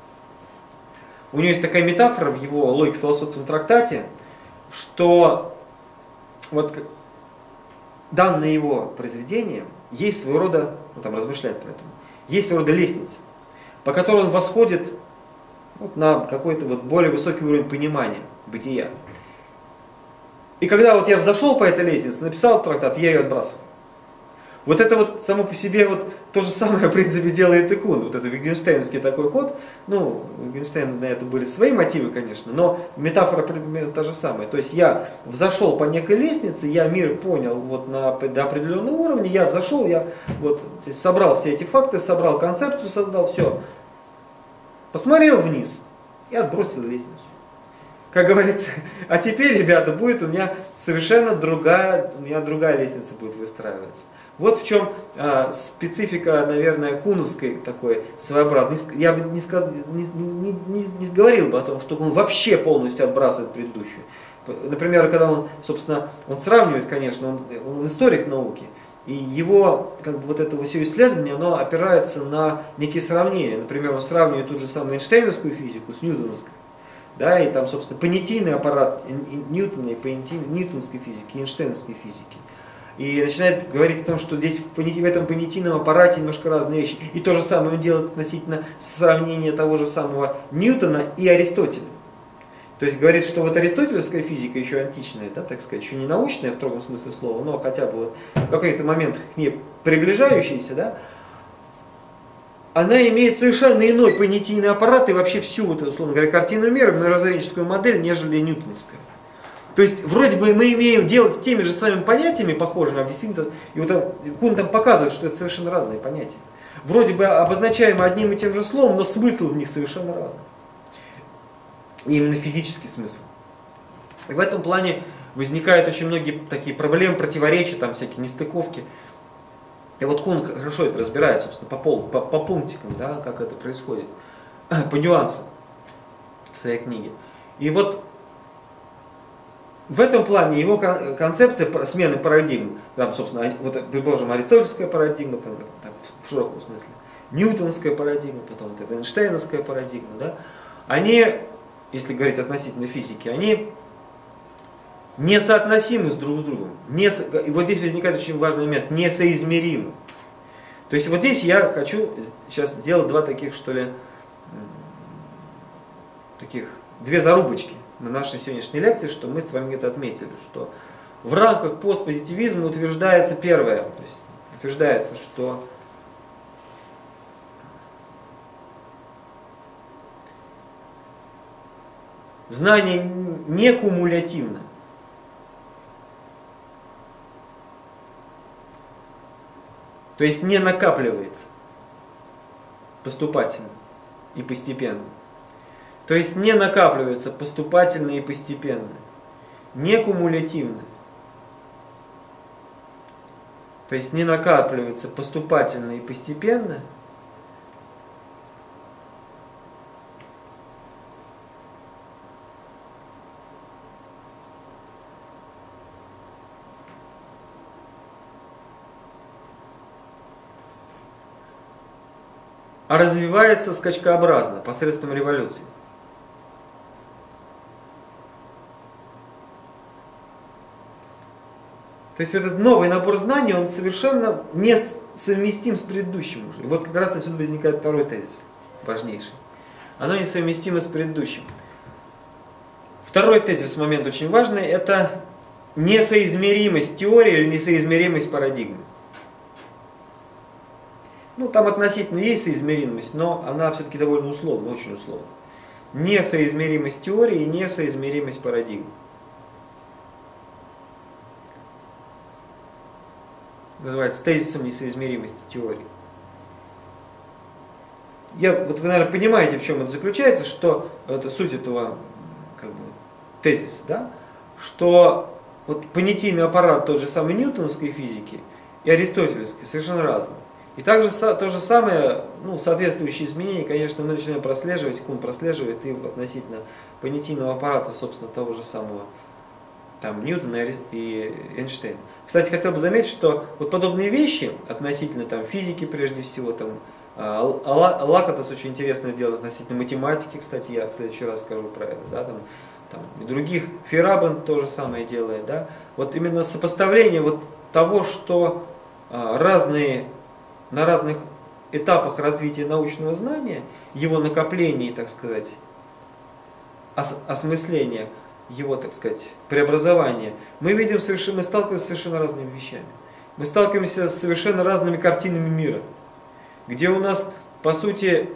у него есть такая метафора в его логико-философском трактате, что вот данное его произведение есть своего рода, он там размышляет про это, есть своего рода лестница, по которой он восходит вот на какой-то вот более высокий уровень понимания бытия. И когда вот я взошел по этой лестнице, написал трактат, я ее отбрасываю. Вот это вот само по себе вот то же самое, в принципе, делает и Кун. Вот это витгенштейновский такой ход. Ну, у Витгенштейна на это были свои мотивы, конечно, но метафора примерно та же самая. То есть я взошел по некой лестнице, я мир понял вот на, до определенного уровня, я взошел, я вот, то есть собрал все эти факты, собрал концепцию, создал все. Посмотрел вниз и отбросил лестницу. Как говорится, а теперь, ребята, будет у меня совершенно другая, у меня другая лестница будет выстраиваться. Вот в чем а, специфика, наверное, куновской такой своеобразной. Я бы не, сказ... не, не, не, не говорил бы о том, что он вообще полностью отбрасывает предыдущую. Например, когда он, собственно, он сравнивает, конечно, он, он историк науки, и его, как бы, вот это все исследование, оно опирается на некие сравнения. Например, он сравнивает ту же самую Эйнштейновскую физику с ньютоновской. Да, и там, собственно, понятийный аппарат Ньютона и понятийной ньютонской физики, Эйнштейновской физики. И начинает говорить о том, что здесь в этом понятийном аппарате немножко разные вещи. И то же самое он делает относительно сравнения того же самого Ньютона и Аристотеля. То есть говорит, что вот аристотелевская физика еще античная, да, так сказать, еще не научная в строгом смысле слова, но хотя бы вот в какой-то момент к ней приближающаяся, да, она имеет совершенно иной понятийный аппарат и вообще всю, вот, условно говоря, картину мира, мировоззренческую модель, нежели ньютоновская. То есть, вроде бы мы имеем дело с теми же самыми понятиями, похожими, а действительно, и вот Кун там показывает, что это совершенно разные понятия. Вроде бы обозначаемы одним и тем же словом, но смысл в них совершенно разный. И именно физический смысл. И в этом плане возникают очень многие такие проблемы, противоречия, там всякие нестыковки. И вот Кун хорошо это разбирает, собственно, по, пол, по, по пунктикам, да, как это происходит, по нюансам в своей книге. И вот в этом плане его концепция смены парадигм, там, собственно, вот, предположим, аристотельская парадигма, там, так, в широком смысле, ньютонская парадигма, потом вот эта эйнштейновская парадигма, да, они, если говорить относительно физики, они несоотносимы с друг с другом. Не, и вот здесь возникает очень важный момент, несоизмеримы. То есть вот здесь я хочу сейчас сделать два таких, что ли, таких, две зарубочки на нашей сегодняшней лекции, что мы с вами это отметили, что в рамках постпозитивизма утверждается первое, то есть утверждается, что знание не кумулятивно. То есть не накапливается поступательно и постепенно. То есть не накапливается поступательно и постепенно. Не кумулятивно. То есть не накапливается поступательно и постепенно. А развивается скачкообразно посредством революции. То есть этот новый набор знаний, он совершенно не совместим с предыдущим уже. И вот как раз отсюда возникает второй тезис, важнейший. Оно несовместимо с предыдущим. Второй тезис, момент очень важный, это несоизмеримость теории или несоизмеримость парадигмы. Ну, там относительно есть соизмеримость, но она все-таки довольно условна, очень условна. Несоизмеримость теории и несоизмеримость парадигмы. Называется тезисом несоизмеримости теории. Я, вот вы, наверное, понимаете, в чем это заключается, что это суть этого как бы, тезиса, да? Что вот понятийный аппарат той же самой ньютоновской физики и аристотелевской совершенно разный. И также то же самое, ну, соответствующие изменения, конечно, мы начинаем прослеживать, Кун прослеживает и относительно понятийного аппарата, собственно, того же самого там, Ньютона и Эйнштейна. Кстати, хотел бы заметить, что вот подобные вещи относительно там, физики, прежде всего, там, Лакатос очень интересное делает относительно математики, кстати, я в следующий раз скажу про это, да, там, там, и других, Фейерабен то же самое делает, да. Вот именно сопоставление вот того, что а, разные на разных этапах развития научного знания, его накопления, так сказать, ос осмысления, его, так сказать, преобразования, мы видим совершенно, мы сталкиваемся с совершенно разными вещами. Мы сталкиваемся с совершенно разными картинами мира, где у нас, по сути,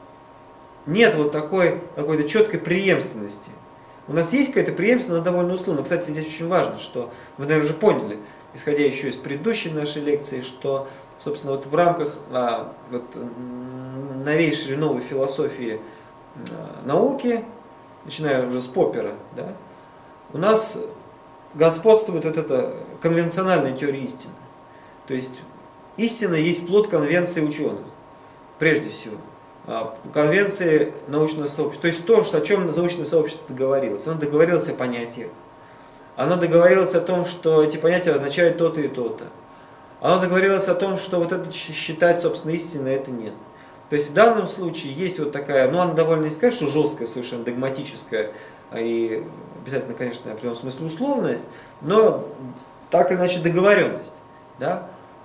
нет вот такой какой-то четкой преемственности. У нас есть какая-то преемственность, но довольно условно. Кстати, здесь очень важно, что вы, наверное, уже поняли, исходя еще из предыдущей нашей лекции, что, собственно, вот в рамках а, вот, новейшей новой философии а, науки, начиная уже с Поппера, да, у нас господствует вот эта конвенциональная теория истины. То есть истина есть плод конвенции ученых, прежде всего. Конвенции научного сообщества. То есть то, что, о чем научное сообщество договорилось. Оно договорилось о понятиях. Оно договорилось о том, что эти понятия означают то-то и то-то. Оно договорилось о том, что вот это считать, собственно, истиной, это нет. То есть в данном случае есть вот такая, ну она довольно не сказать, что жесткая, совершенно догматическая и обязательно, конечно, в определенном смысле условность, но так или иначе договоренность, да?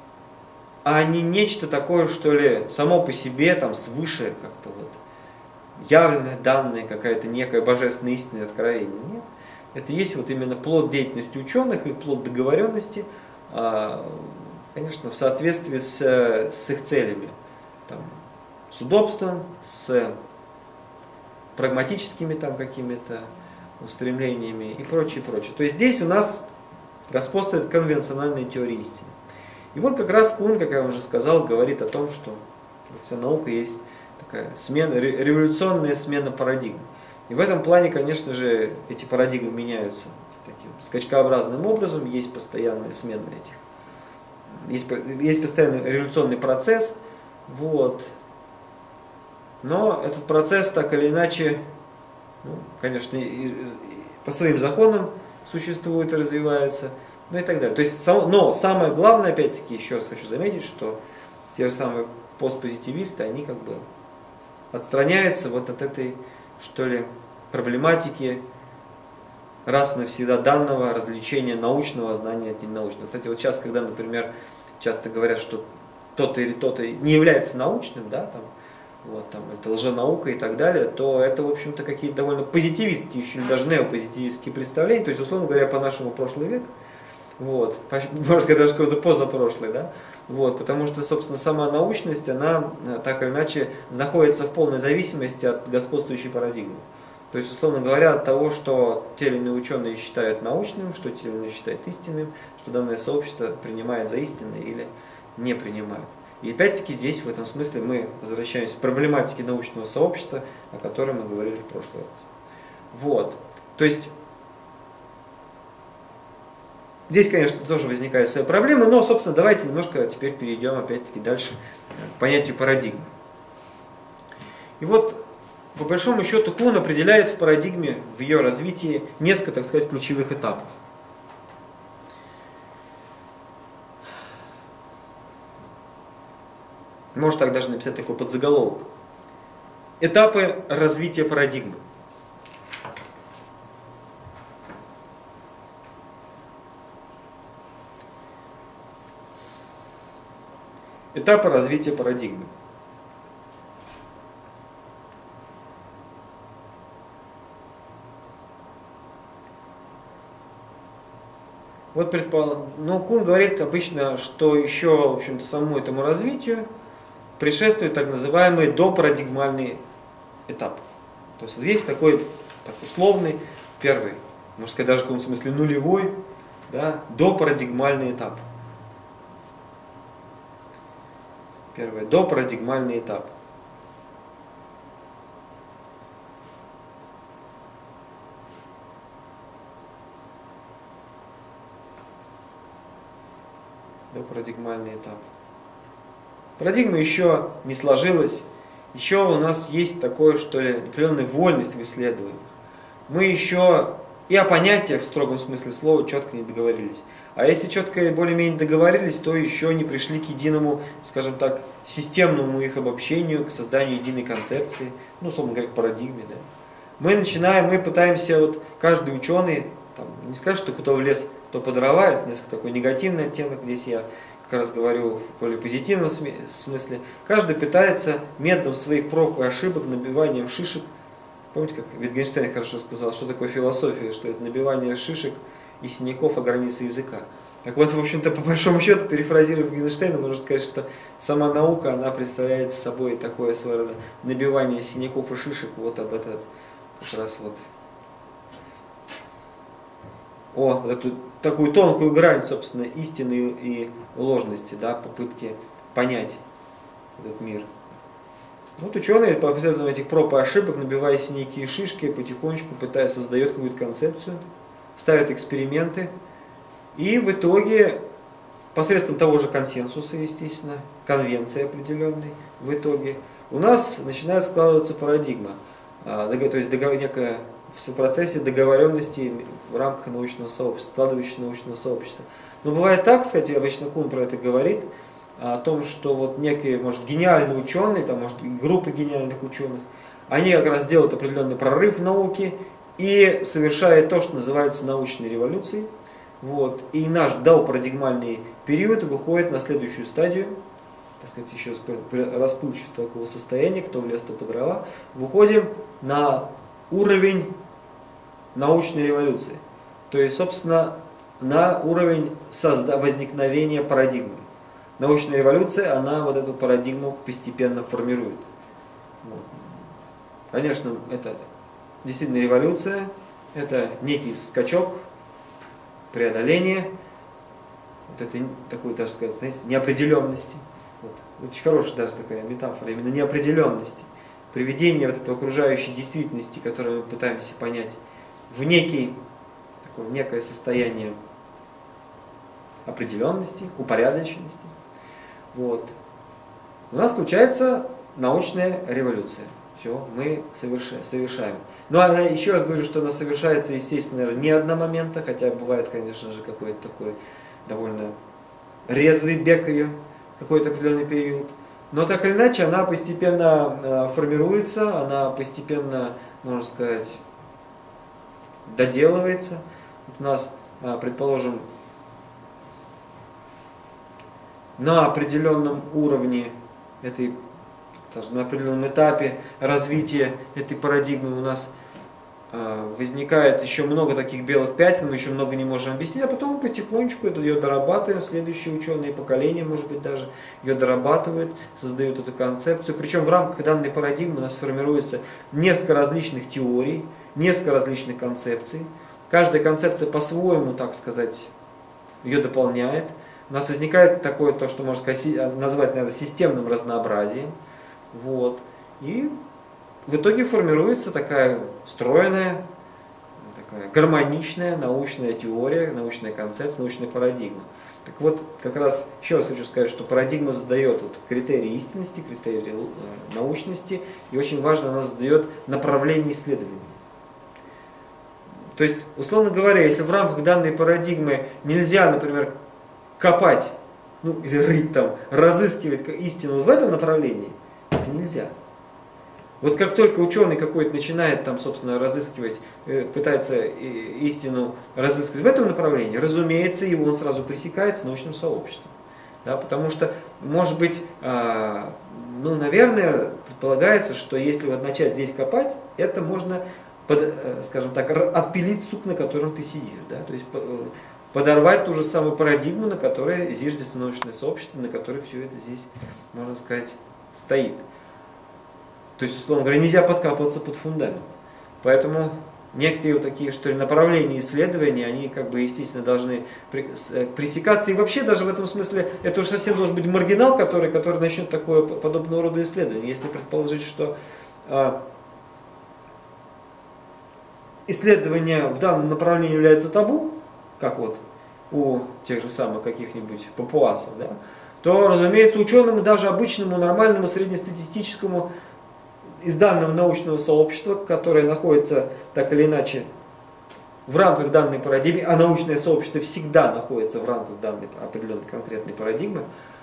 А не нечто такое, что ли, само по себе, там, свыше, как-то вот, явленное, данное, какая-то некая божественная истина, откровение. Нет. Это есть вот именно плод деятельности ученых и плод договоренности, конечно, в соответствии с, с их целями. Там, с удобством, с прагматическими там какими-то устремлениями и прочее, прочее. То есть здесь у нас господствует конвенциональная теория истины. И вот как раз Кун, как я уже сказал, говорит о том, что вся наука есть такая смена, революционная смена парадигм. И в этом плане, конечно же, эти парадигмы меняются таким скачкообразным образом, есть постоянная смена этих, есть, есть постоянный революционный процесс, вот. Но этот процесс так или иначе, ну, конечно, и, и по своим законам существует и развивается, ну и так далее. То есть, но самое главное, опять-таки, еще раз хочу заметить, что те же самые постпозитивисты, они как бы отстраняются вот от этой, что ли, проблематики раз навсегда данного развлечения научного знания от ненаучного. Кстати, вот сейчас, когда, например, часто говорят, что то-то или то-то не является научным, да, там, вот, там, это лженаука и так далее, то это, в общем-то, какие-то довольно позитивистские, еще или даже неопозитивистские представления, то есть, условно говоря, по нашему прошлый век, вот, можно сказать, даже какой-то позапрошлый, да, вот, потому что, собственно, сама научность, она так или иначе находится в полной зависимости от господствующей парадигмы. То есть, условно говоря, от того, что те или иные ученые считают научным, что те или иные считают истинным, что данное сообщество принимает за истинное или не принимает. И опять-таки здесь, в этом смысле, мы возвращаемся к проблематике научного сообщества, о которой мы говорили в прошлый раз. Вот. То есть, здесь, конечно, тоже возникают свои проблемы, но, собственно, давайте немножко теперь перейдем, опять-таки, дальше к понятию парадигмы. И вот, по большому счету, Кун определяет в парадигме, в ее развитии, несколько, так сказать, ключевых этапов. Можно так даже написать такой подзаголовок. Этапы развития парадигмы. Этапы развития парадигмы. Вот предположим, ну, Кун говорит обычно, что еще, в общем-то, самому этому развитию предшествует так называемый допарадигмальный этап. То есть вот здесь такой так, условный, первый, можно сказать даже в каком смысле нулевой, да, допарадигмальный этап. Первый, допарадигмальный этап. Допарадигмальный этап. Парадигма еще не сложилась, еще у нас есть такое, что ли, определенная вольность в исследованиях. Мы еще и о понятиях в строгом смысле слова четко не договорились. А если четко и более-менее договорились, то еще не пришли к единому, скажем так, системному их обобщению, к созданию единой концепции, ну, условно говоря, к парадигме. Да. Мы начинаем, мы пытаемся, вот каждый ученый, там, не скажет, что кто в лес, то по дрова, это несколько такой негативный оттенок, здесь я как раз говорю в более позитивном смысле, каждый пытается методом своих проб и ошибок, набиванием шишек. Помните, как Wittgenstein хорошо сказал, что такое философия, что это набивание шишек и синяков о границе языка. Так вот, в общем-то, по большому счету, перефразируя Wittgensteina, можно сказать, что сама наука, она представляет собой такое своего рода набивание синяков и шишек, вот об этот, как раз вот, о вот эту такую тонкую грань, собственно, истины и ложности, да, попытки понять этот мир. Вот ученые посредством этих проб и ошибок, набивая синяки и шишки, потихонечку пытаясь создать какую-то концепцию, ставят эксперименты, и в итоге, посредством того же консенсуса, естественно, конвенции определенной, в итоге у нас начинает складываться парадигма, то есть некая в процессе договоренности в рамках научного сообщества, складывающего научного сообщества. Но бывает так, кстати, обычно Кун про это говорит, о том, что вот некие, может, гениальные ученые, там, может, группы гениальных ученых, они как раз делают определенный прорыв в науке и совершают то, что называется научной революцией. Вот. И наш допарадигмальный период выходит на следующую стадию, так сказать, еще расплывчатого такого состояния, кто в лес, то по дрова, выходим на уровень научной революции. То есть, собственно, на уровень созда- возникновения парадигмы. Научная революция, она вот эту парадигму постепенно формирует. Вот. Конечно, это действительно революция, это некий скачок, преодоление вот этой такой, даже сказать, знаете, неопределенности. Вот. Очень хорошая даже такая метафора, именно неопределенности. Приведение вот этой окружающей действительности, которую мы пытаемся понять, в некий, такое, некое состояние определенности, упорядоченности. Вот. У нас случается научная революция. Все, мы совершаем. Но она, еще раз говорю, что она совершается, естественно, не одномоментно, хотя бывает, конечно же, какой-то такой довольно резвый бег ее, какой-то определенный период. Но так или иначе, она постепенно формируется, она постепенно, можно сказать, доделывается. У нас, предположим, на определенном уровне этой, даже на определенном этапе развития этой парадигмы у нас э, возникает еще много таких белых пятен, мы еще много не можем объяснить, а потом мы потихонечку это ее дорабатываем, следующие ученые поколения, может быть, даже ее дорабатывают, создают эту концепцию. Причем в рамках данной парадигмы у нас формируется несколько различных теорий, несколько различных концепций. Каждая концепция по-своему, так сказать, ее дополняет. У нас возникает такое, то, что можно сказать, назвать, наверное, системным разнообразием. Вот. И в итоге формируется такая стройная, такая гармоничная научная теория, научная концепция, научная парадигма. Так вот, как раз еще раз хочу сказать, что парадигма задает вот критерии истинности, критерии научности, и очень важно, она задает направление исследований. То есть, условно говоря, если в рамках данной парадигмы нельзя, например, копать, ну или рыть там, разыскивать истину в этом направлении, это нельзя. Вот как только ученый какой-то начинает там, собственно, разыскивать, пытается истину разыскивать в этом направлении, разумеется, его он сразу пресекается научным сообществом. Да, потому что, может быть, ну, наверное, предполагается, что если вот начать здесь копать, это можно, под, скажем так, отпилить сук, на котором ты сидишь. Да? То есть подорвать ту же самую парадигму, на которой зиждется научное сообщество, на которой все это здесь, можно сказать, стоит. То есть, условно говоря, нельзя подкапываться под фундамент. Поэтому некоторые вот такие, что ли, направления исследований, они, как бы, естественно, должны пресекаться. И вообще, даже в этом смысле, это уже совсем должен быть маргинал, который, который начнет такое подобного рода исследование. Если предположить, что а, исследование в данном направлении является табу, как вот у тех же самых каких-нибудь папуасов, да, то, разумеется, ученому, даже обычному, нормальному, среднестатистическому, из данного научного сообщества, которое находится так или иначе в рамках данной парадигмы, а научное сообщество всегда находится в рамках данной определенной конкретной парадигмы,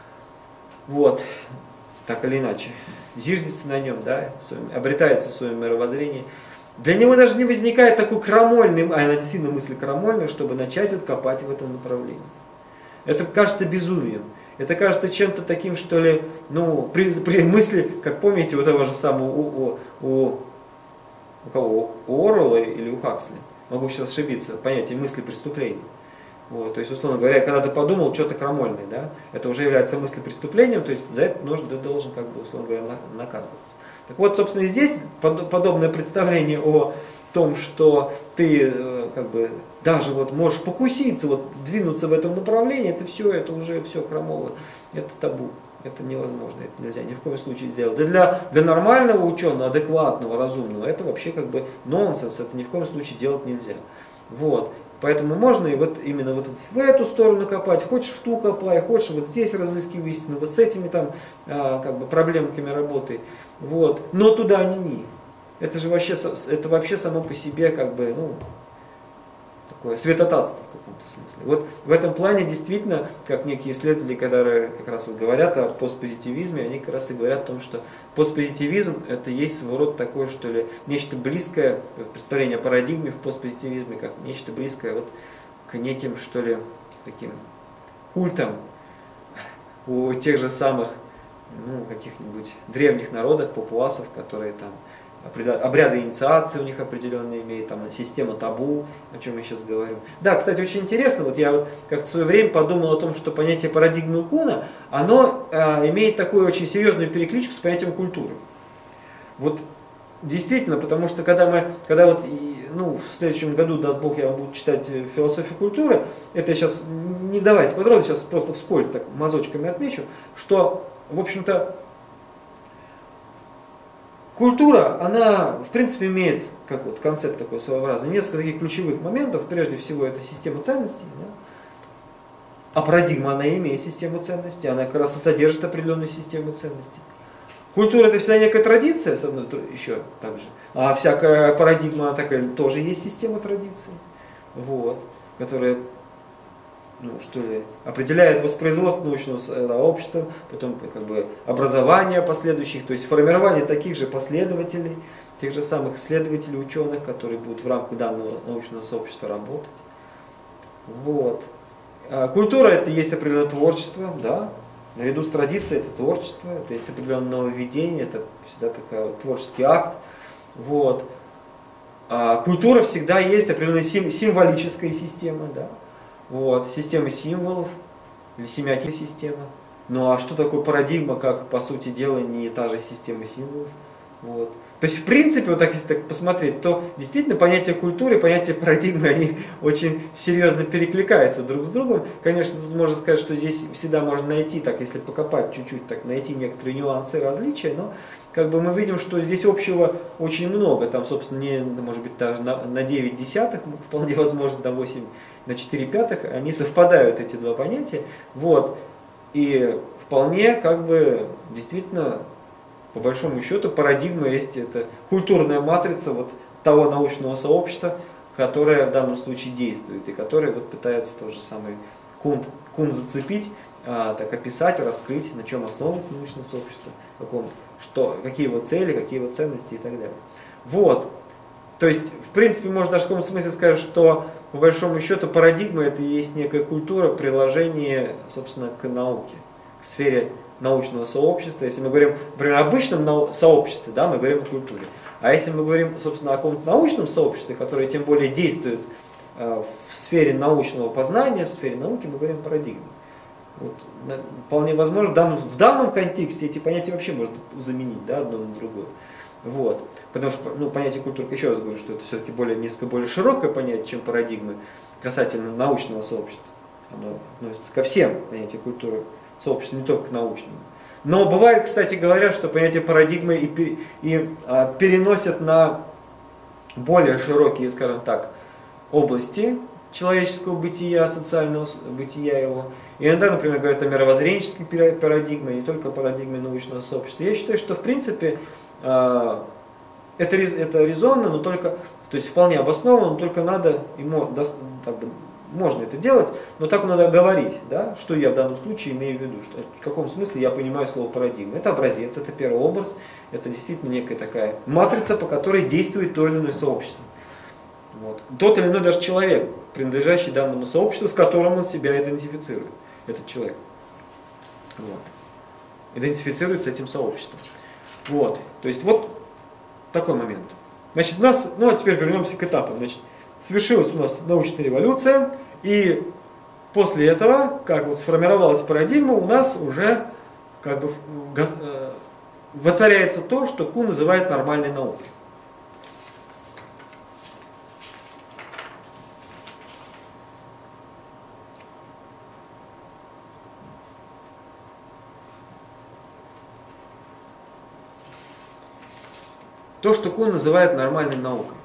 вот, так или иначе, зиждется на нем, да, обретается в своем мировоззрении, для него даже не возникает такой крамольный, а она действительно мысль крамольная, чтобы начать вот копать в этом направлении. Это кажется безумием. Это кажется чем-то таким, что ли, ну, при, при мысли, как помните, у того же самого, у, у, у, у кого, у Орвелла или у Хаксли, могу сейчас ошибиться, понятие мысли преступления. Вот, то есть, условно говоря, когда ты подумал что-то крамольное, да, это уже является мыслепреступлением, то есть за это нужно, ты должен, как бы, условно говоря, наказываться. Так вот, собственно, и здесь подобное представление о том, что ты, как бы, даже вот можешь покуситься, вот, двинуться в этом направлении, это все, это уже все крамола, это табу, это невозможно, это нельзя ни в коем случае сделать. Да для, для нормального ученого, адекватного, разумного, это вообще как бы нонсенс, это ни в коем случае делать нельзя. Вот. Поэтому можно и вот именно вот в эту сторону копать, хочешь в ту копай, хочешь вот здесь разыскивай истину, вот с этими там а, как бы проблемками работай. Вот. Но туда не ни. Это же вообще, это вообще само по себе как бы, ну, такое святотатство в каком-то смысле. Вот в этом плане действительно, как некие исследователи, которые как раз вот говорят о постпозитивизме, они как раз и говорят о том, что постпозитивизм это есть своего рода такое, что ли, нечто близкое, представление о парадигме в постпозитивизме, как нечто близкое вот к неким, что ли, таким культам у тех же самых, ну, каких-нибудь древних народов, папуасов, которые там обряды инициации у них определенные имеют, там система табу, о чем я сейчас говорю. Да, кстати, очень интересно, вот я вот как-то в свое время подумал о том, что понятие парадигмы Куна, оно э, имеет такую очень серьезную перекличку с понятием культуры. Вот действительно, потому что когда мы, когда вот, ну, в следующем году, даст Бог, я буду читать философию культуры, это я сейчас, не вдаваясь в подробности, сейчас просто вскользь так мазочками отмечу, что, в общем-то, культура, она, в принципе, имеет, как вот концепт такой своеобразный, несколько таких ключевых моментов. Прежде всего, это система ценностей. Да? А парадигма, она имеет систему ценностей, она как раз и содержит определенную систему ценностей. Культура это всегда некая традиция, с одной еще так же. А всякая парадигма такая тоже есть система традиций, вот, которая, ну, что ли, определяет воспроизводство научного сообщества, потом как бы образование последующих, то есть формирование таких же последователей, тех же самых исследователей, ученых, которые будут в рамках данного научного сообщества работать. Вот. А культура это есть определенное творчество, да. Наряду с традицией это творчество, это есть определенное нововведение, это всегда такой вот творческий акт. Вот. А культура всегда есть определенная сим символическая система, да. Вот. Система символов или семиотическая система. Ну а что такое парадигма, как по сути дела не та же система символов? Вот. То есть, в принципе, вот так, если так посмотреть, то действительно понятие культуры, понятие парадигмы, они очень серьезно перекликаются друг с другом. Конечно, тут можно сказать, что здесь всегда можно найти, так, если покопать чуть-чуть, так, найти некоторые нюансы и различия, но как бы мы видим, что здесь общего очень много. Там, собственно, не, может быть, даже на, на девять десятых, вполне возможно, на восемь, на четыре пятых, они совпадают, эти два понятия. Вот. И вполне, как бы, действительно, по большому счету, парадигма есть это культурная матрица вот того научного сообщества, которое в данном случае действует, и которое вот пытается тот же самый Кун, Кун зацепить, а, так описать, раскрыть, на чем основывается научное сообщество, каком, что, какие его цели, какие его ценности и так далее. Вот. То есть, в принципе, можно даже в каком-то смысле сказать, что по большому счету парадигма это и есть некая культура приложения, собственно, к науке, к сфере научного сообщества. Если мы говорим, например, о обычном сообществе, да, мы говорим о культуре. А если мы говорим, собственно, о каком-то научном сообществе, которое тем более действует э, в сфере научного познания, в сфере науки, мы говорим о парадигме. Вот, на, вполне возможно, в данном, в данном контексте эти понятия вообще можно заменить, да, одно на другое. Вот. Потому что, ну, понятие культуры, еще раз говорю, что это все-таки более, несколько более широкое понятие, чем парадигмы касательно научного сообщества. Оно относится ко всем понятиям культуры сообщества, не только к научному. Но бывает, кстати говоря, что понятие парадигмы и, и а, переносят на более широкие, скажем так, области человеческого бытия, социального бытия его. И иногда, например, говорят о мировоззренческой парадигме, не только о парадигме научного сообщества. Я считаю, что в принципе а, это, это резонно, но только, то есть вполне обоснованно, но только надо ему, так бы, можно это делать, но так надо говорить, да, что я в данном случае имею в виду, что, в каком смысле я понимаю слово парадигма. Это образец, это первый образ, это действительно некая такая матрица, по которой действует то или иное сообщество. Вот. Тот или иной даже человек, принадлежащий данному сообществу, с которым он себя идентифицирует, этот человек. Вот. Идентифицирует с этим сообществом. Вот. То есть вот такой момент. Значит, у нас, ну а теперь вернемся к этапам. Значит, свершилась у нас научная революция, и после этого, как вот сформировалась парадигма, у нас уже как бы воцаряется то, что Кун называет нормальной наукой. То, что Кун называет нормальной наукой.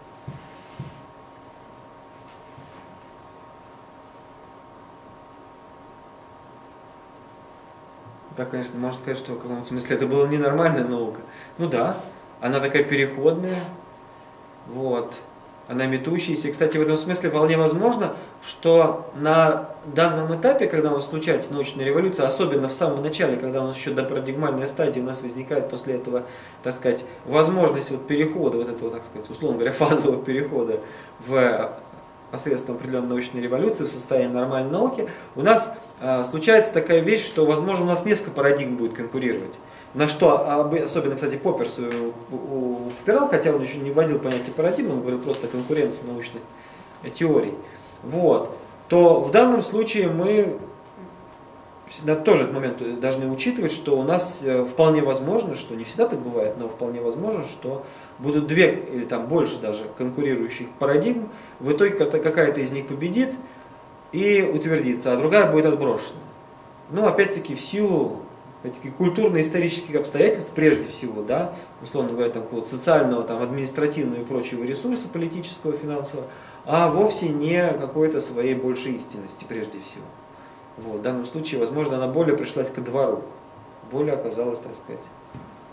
Так, конечно, можно сказать, что в каком-то смысле это была ненормальная наука. Ну да, она такая переходная, вот, она метущаяся. И, кстати, в этом смысле вполне возможно, что на данном этапе, когда у нас случается научная революция, особенно в самом начале, когда у нас еще до парадигмальной стадии у нас возникает после этого, так сказать, возможность вот перехода, вот этого, так сказать, условно говоря, фазового перехода в посредством определенной научной революции в состоянии нормальной науки, у нас э, случается такая вещь, что, возможно, у нас несколько парадигм будет конкурировать. На что, особенно, кстати, Попперс упирал, хотя он еще не вводил понятие парадигмы, он говорил просто о конкуренции научных теорий. Вот. То в данном случае мы всегда тоже этот момент должны учитывать, что у нас вполне возможно, что не всегда так бывает, но вполне возможно, что будут две или там больше даже конкурирующих парадигм, в итоге какая-то из них победит и утвердится, а другая будет отброшена. Ну, опять-таки, в силу опять-таки, культурно-исторических обстоятельств, прежде всего, да, условно говоря, там, какого-то социального, там, административного и прочего ресурса, политического, финансового, а вовсе не какой-то своей большей истинности, прежде всего. Вот, в данном случае, возможно, она более пришлась ко двору, более оказалась, так сказать,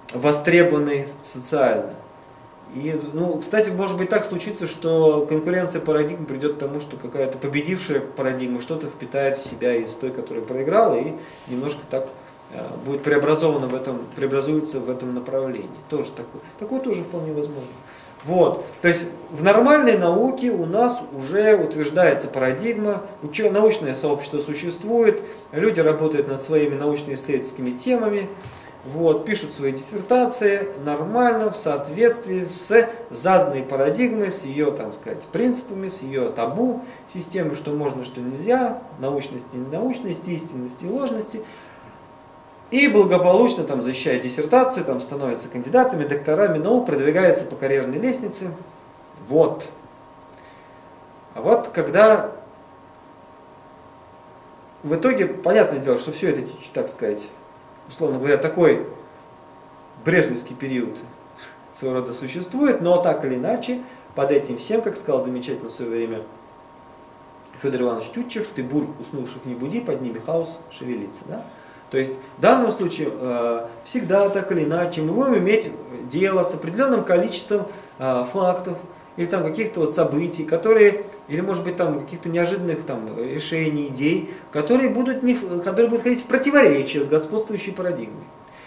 востребованной социально. И, ну, кстати, может быть так случится, что конкуренция парадигм придет к тому, что какая-то победившая парадигма что-то впитает в себя из той, которая проиграла, и немножко так э, будет преобразовано в этом, преобразуется в этом направлении. Тоже такое. Такое тоже вполне возможно. Вот. То есть в нормальной науке у нас уже утверждается парадигма, учё, научное сообщество существует, люди работают над своими научно-исследовательскими темами, вот, пишут свои диссертации нормально, в соответствии с заданной парадигмой, с ее, так сказать, принципами, с ее табу, системой, что можно, что нельзя, научности, ненаучности, истинности, ложности. И благополучно там защищает диссертацию, там становятся кандидатами, докторами наук, продвигается по карьерной лестнице. Вот. А вот когда в итоге, понятное дело, что все это, так сказать, условно говоря, такой брежневский период своего рода существует, но так или иначе, под этим всем, как сказал замечательно в свое время Федор Иванович Тютчев, ты бурь уснувших не буди, под ними хаос шевелится. Да? То есть в данном случае э, всегда так или иначе мы будем иметь дело с определенным количеством э, фактов или там каких-то вот событий, которые, или может быть там каких-то неожиданных там решений, идей, которые будут, не, которые будут ходить в противоречие с господствующей парадигмой.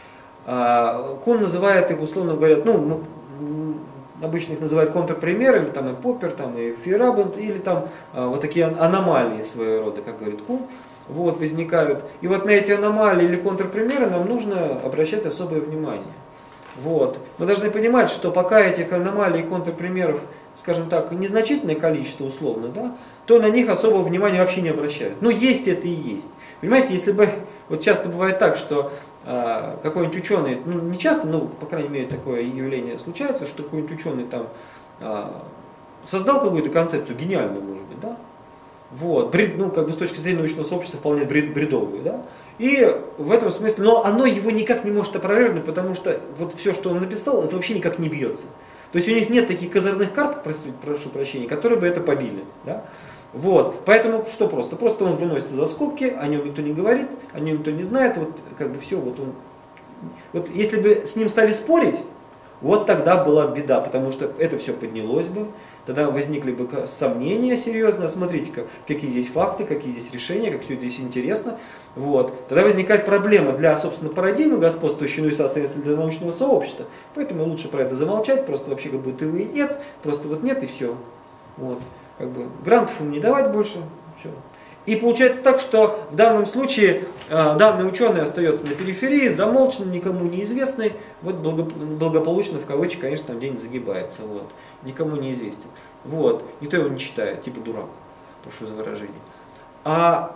А, Кун называет их, условно говоря, ну, обычно их называют контрпримерами, там и Поппер, там и Фейерабенд, или там а, вот такие аномалии своего рода, как говорит Кун. Вот, возникают. И вот на эти аномалии или контрпримеры нам нужно обращать особое внимание. Вот. Мы должны понимать, что пока этих аномалий и контрпримеров, скажем так, незначительное количество условно, да, то на них особого внимания вообще не обращают. Но есть это и есть. Понимаете, если бы, вот часто бывает так, что а, какой-нибудь ученый, ну не часто, но по крайней мере такое явление случается, что какой-нибудь ученый там а, создал какую-то концепцию, гениальную может быть, да, вот, бред, ну, как бы с точки зрения научного сообщества вполне бред, бредовую, да? И в этом смысле, но оно его никак не может опровергнуть, потому что вот все, что он написал, это вообще никак не бьется. То есть у них нет таких козырных карт, прошу, прошу прощения, которые бы это побили, да? Вот, поэтому что просто? Просто он выносится за скобки, о нем никто не говорит, о нем никто не знает, вот как бы все, вот он. Вот если бы с ним стали спорить, вот тогда была беда, потому что это все поднялось бы. Тогда возникли бы сомнения серьезно, смотрите-ка, какие здесь факты, какие здесь решения, как все здесь интересно. Вот. Тогда возникает проблема для, собственно, парадигмы господствующей, ну и, соответственно, для научного сообщества. Поэтому лучше про это замолчать, просто вообще как будто его и нет, просто вот нет и все. Вот. Как бы грантов им не давать больше. Все. И получается так, что в данном случае э, данный ученый остается на периферии, замолченный, никому неизвестный, вот благополучно, в кавычках, конечно, там день загибается, вот, никому неизвестен. Вот, никто его не читает, типа дурак, прошу за выражение. А,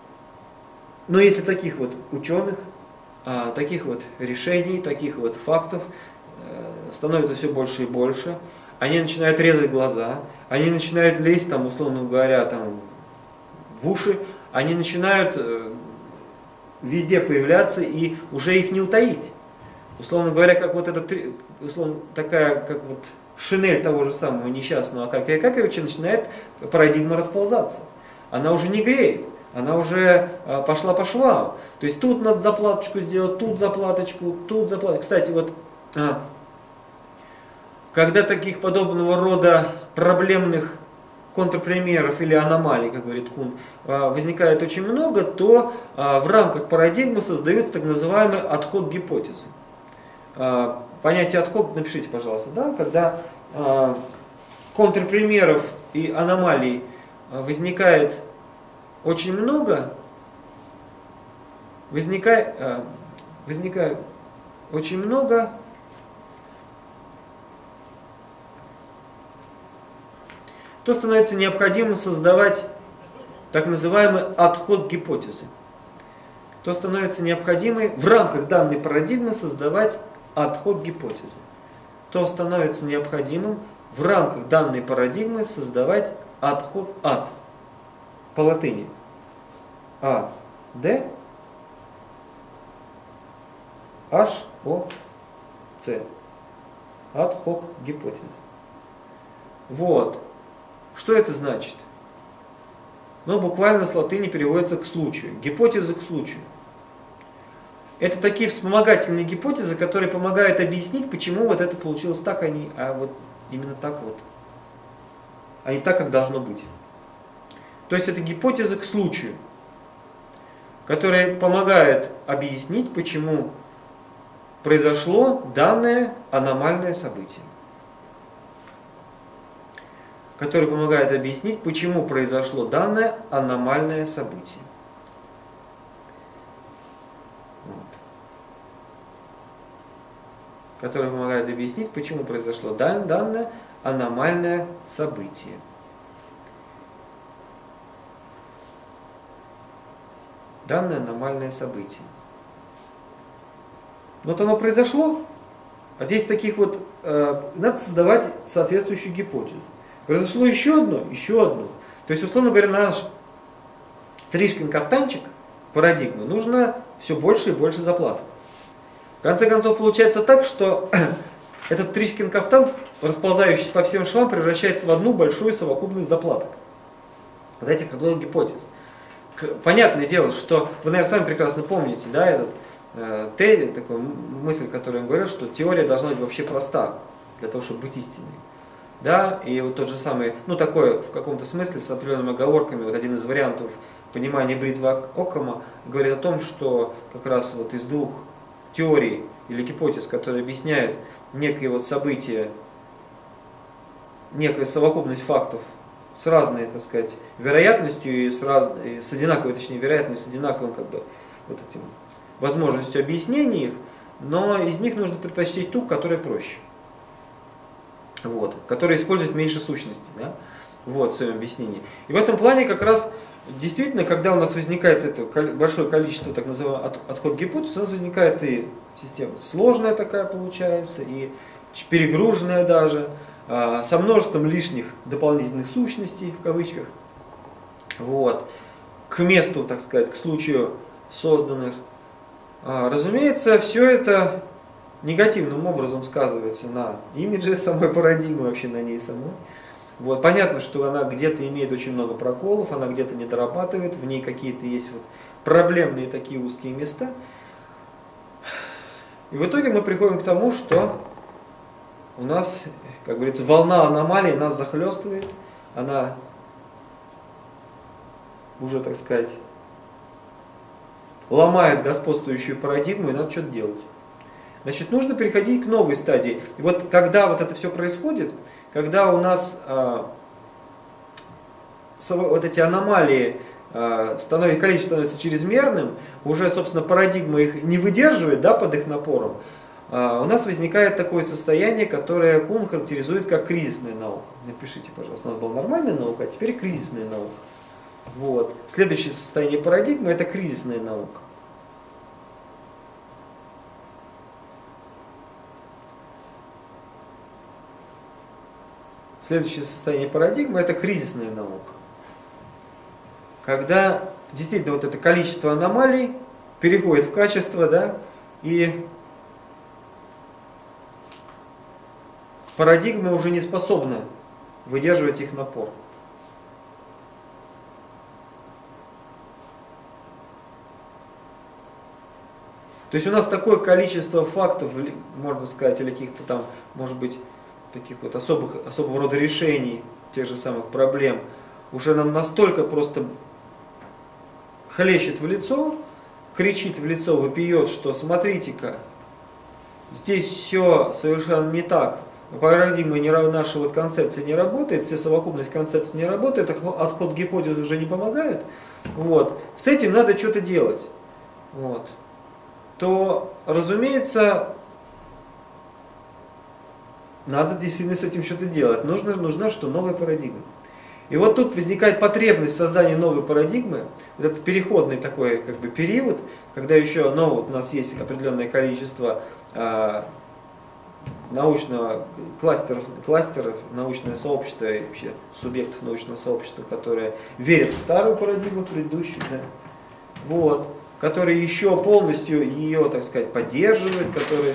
но если таких вот ученых, а, таких вот решений, таких вот фактов э, становится все больше и больше, они начинают резать глаза, они начинают лезть, там, условно говоря, там, в уши, они начинают э, везде появляться, и уже их не утаить. Условно говоря, как вот эта, условно, такая, как вот шинель того же самого несчастного Акакия Акаковича, начинает парадигма расползаться. Она уже не греет, она уже э, пошла по швам. То есть тут надо заплаточку сделать, тут заплаточку, тут заплаточку. Кстати, вот а, когда таких подобного рода проблемных контрпримеров или аномалий, как говорит Кун, возникает очень много, то в рамках парадигмы создаются так называемые ад-хок гипотезы. Понятие ад-хок напишите, пожалуйста, да, когда контрпримеров и аномалий возникает очень много, возникает, возникает очень много, то становится необходимо создавать так называемые ад-хок гипотезы. То становится необходимо в рамках данной парадигмы создавать ад-хок гипотезы. То становится необходимым в рамках данной парадигмы создавать ад-хок ад. По латыни. А, Д, H, O, C. Ад-хок гипотезы. Вот. Что это значит? Ну, буквально с латыни переводится к случаю. Гипотеза к случаю. это такие вспомогательные гипотезы, которые помогают объяснить, почему вот это получилось так, а не, а вот именно так вот, а не так, как должно быть. То есть это гипотеза к случаю, которая помогает объяснить, почему произошло данное аномальное событие. Который помогает объяснить, почему произошло данное аномальное событие. Вот. Который помогает объяснить, почему произошло дан, данное аномальное событие. Данное аномальное событие. Вот оно произошло, а здесь таких вот, э, надо создавать соответствующую гипотезу. Произошло еще одно, еще одно. То есть, условно говоря, наш Тришкин кафтанчик, парадигмы, нужно все больше и больше заплаток. В конце концов, получается так, что этот Тришкин кафтан, расползающийся по всем швам, превращается в одну большую совокупность заплаток. Вот этих двух гипотез. Понятное дело, что вы, наверное, сами прекрасно помните, да, этот э, Тейли, такую мысль, которую он говорил, что теория должна быть вообще проста для того, чтобы быть истинной. Да, и вот тот же самый, ну такой в каком-то смысле с определенными оговорками, вот один из вариантов понимания бритвы Оккама говорит о том, что как раз вот из двух теорий или гипотез, которые объясняют некие вот события, некая совокупность фактов с разной, так сказать, вероятностью и с, раз, и с одинаковой, точнее, вероятностью, с одинаковым как бы вот этим возможностью объяснения их, но из них нужно предпочтить ту, которая проще. Вот, который использует меньше сущности, да, вот, в своем объяснении. И в этом плане как раз действительно, когда у нас возникает это большое количество так называемых отход-гипотез, у нас возникает и система сложная такая получается, и перегруженная даже, со множеством лишних дополнительных сущностей, в кавычках, вот, к месту, так сказать, к случаю созданных. Разумеется, все это негативным образом сказывается на имидже самой парадигмы, вообще на ней самой. Вот. Понятно, что она где-то имеет очень много проколов, она где-то не дорабатывает, в ней какие-то есть вот проблемные такие узкие места. И в итоге мы приходим к тому, что у нас, как говорится, волна аномалий нас захлестывает, она уже, так сказать, ломает господствующую парадигму, и надо что-то делать. Значит, нужно переходить к новой стадии. И вот когда вот это все происходит, когда у нас э, вот эти аномалии, э, становится, количество становится чрезмерным, уже, собственно, парадигма их не выдерживает, да, под их напором, э, у нас возникает такое состояние, которое Кун характеризует как кризисная наука. Напишите, пожалуйста, у нас была нормальная наука, а теперь кризисная наука. Вот. Следующее состояние парадигмы – это кризисная наука. Следующее состояние парадигмы – это кризисная наука. Когда действительно вот это количество аномалий переходит в качество, да, и парадигма уже не способна выдерживать их напор. То есть у нас такое количество фактов, можно сказать, или каких-то там, может быть, таких вот особых, особого рода решений тех же самых проблем, уже нам настолько просто хлещет в лицо, кричит в лицо, вопиет, что смотрите-ка, здесь все совершенно не так, парадигма не, наша вот концепция не работает, вся совокупность концепций не работает, отход гипотез уже не помогает, вот, с этим надо что-то делать, вот, то, разумеется, надо действительно с этим что-то делать. Нужно, нужна что? Новая парадигма. И вот тут возникает потребность создания новой парадигмы, вот этот переходный такой как бы вот, когда еще ну, вот у нас есть определенное количество э, научного кластеров, кластеров, научное сообщество и вообще субъектов научного сообщества, которые верят в старую парадигму, предыдущую, да, вот, которые еще полностью ее, так сказать, поддерживают, которые...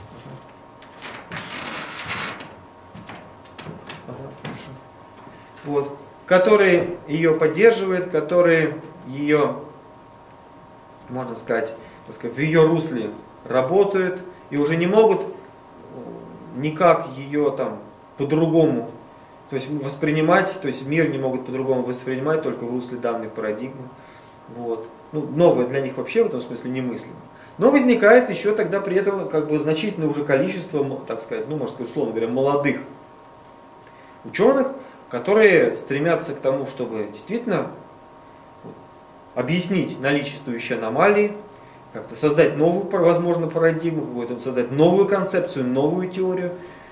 Вот, которые ее поддерживают, которые ее, можно сказать, так сказать, в ее русле работают и уже не могут никак ее там по-другому, то есть воспринимать, то есть мир не могут по-другому воспринимать только в русле данной парадигмы. Вот. Ну, новое для них вообще в этом смысле немыслимо. Но возникает еще тогда при этом как бы значительное уже количество, так сказать, ну, можно сказать, условно говоря, молодых ученых, которые стремятся к тому, чтобы действительно объяснить наличествующие аномалии, как-то создать новую, возможно, парадигму, какую-то создать новую концепцию, новую теорию.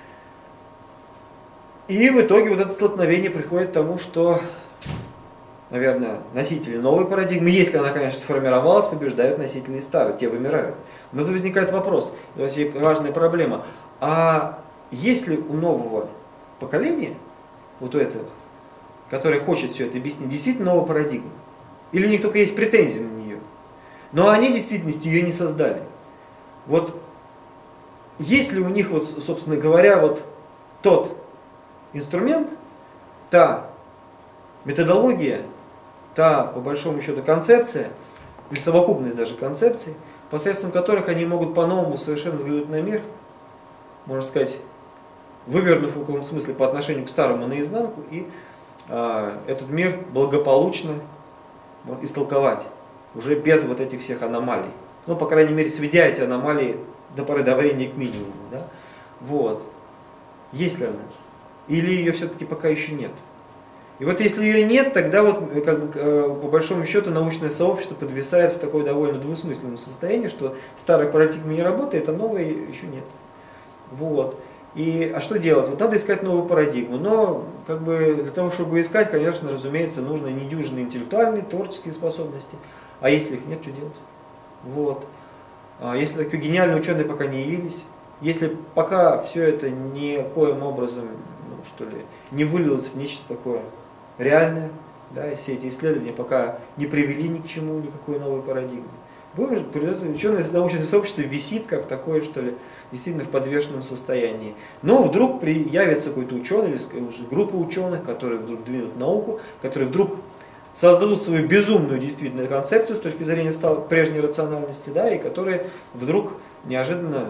И в итоге вот это столкновение приходит к тому, что, наверное, носители новой парадигмы, если она, конечно, сформировалась, побеждают носители старой, те вымирают. Но тут возникает вопрос, это важная проблема. А есть ли у нового поколения, вот у этого, которое хочет все это объяснить, действительно новая парадигма? Или у них только есть претензии на нее? Но они в действительности ее не создали. Вот есть ли у них, вот, собственно говоря, вот тот инструмент, та методология, та, по большому счету, концепция, или совокупность даже концепций, посредством которых они могут по-новому совершенно взглянуть на мир, можно сказать, вывернув в каком-то смысле по отношению к старому наизнанку, и э, этот мир благополучно истолковать, уже без вот этих всех аномалий. Ну, по крайней мере, сведя эти аномалии до поры до времени к минимуму. Да? Вот. Есть ли она? Или ее все-таки пока еще нет? И вот если ее нет, тогда вот как бы, по большому счету научное сообщество подвисает в такое довольно двусмысленном состоянии, что старая парадигма не работает, а новой еще нет. Вот. И, а что делать? Вот надо искать новую парадигму. Но как бы, для того, чтобы искать, конечно, разумеется, нужны недюжинные интеллектуальные, творческие способности. А если их нет, что делать? Вот. А если такие гениальные ученые пока не явились, если пока все это никоим образом, ну, что ли, не вылилось в нечто такое реальное, да, и все эти исследования пока не привели ни к чему, никакой новой парадигмы, будем, придется, ученое научное сообщество висит как такое, что ли, действительно в подвешенном состоянии. Но вдруг явится какой-то ученый, или группа ученых, которые вдруг двинут науку, которые вдруг создадут свою безумную действительно концепцию с точки зрения прежней рациональности, да, и которые вдруг неожиданно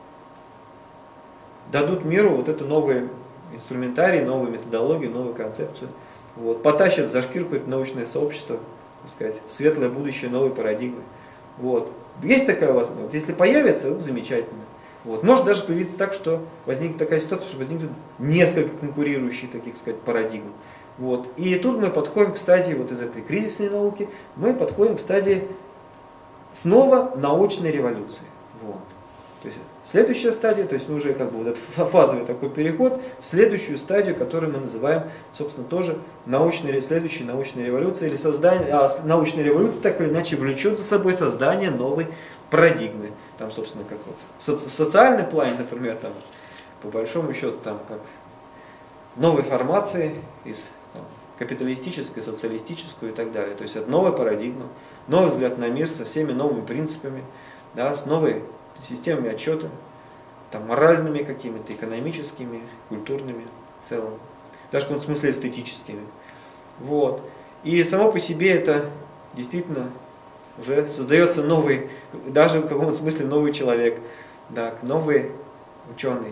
дадут миру вот эту новую инструментарий, новую методологию, новую концепцию. Вот, потащат за шкирку это научное сообщество, так сказать, в светлое будущее новой парадигмы. Вот. Есть такая возможность. Если появится, вот замечательно. Вот. Может даже появиться так, что возникнет такая ситуация, что возникнут несколько конкурирующих таких, сказать, парадигм. Вот. И тут мы подходим к стадии вот из этой кризисной науки, мы подходим к стадии снова научной революции. Вот. То есть следующая стадия, то есть ну, уже как бы вот этот фазовый такой переход в следующую стадию, которую мы называем, собственно, тоже научной, следующей научной революцией, или создание, а научная революция так или иначе влечет за собой создание новой парадигмы. Там, собственно, как вот в, соци в социальном плане, например, там, по большому счету, там, как новой формации из там, капиталистической, социалистическую и так далее. То есть это новая парадигма, новый взгляд на мир со всеми новыми принципами, да, с новой системами отчета, там, моральными какими-то, экономическими, культурными в целом, даже в каком-то смысле эстетическими. Вот. И само по себе это действительно уже создается новый, даже в каком-то смысле новый человек, да, новый ученый.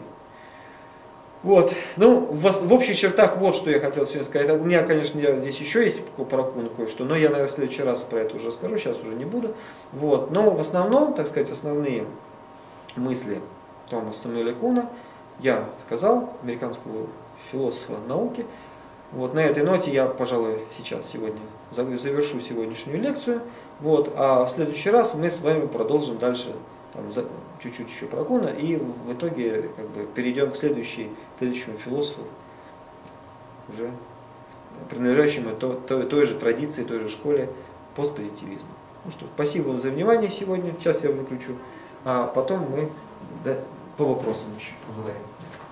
Вот. Ну, в, в общих чертах вот что я хотел сегодня сказать. У меня, конечно, я, здесь еще есть про кое-что, но я, наверное, в следующий раз про это уже расскажу, сейчас уже не буду. Вот. Но в основном, так сказать, основные мысли Томаса Самуэля Куна я сказал, американского философа науки. Вот. На этой ноте я, пожалуй, сейчас сегодня завершу сегодняшнюю лекцию. Вот. А в следующий раз мы с вами продолжим дальше чуть-чуть еще про Куна, и в итоге как бы, перейдем к следующей, следующему философу, уже принадлежащему то, то, той же традиции, той же школе постпозитивизма. Ну что, спасибо вам за внимание сегодня. Сейчас я выключу, а потом мы да, по вопросам еще поговорим.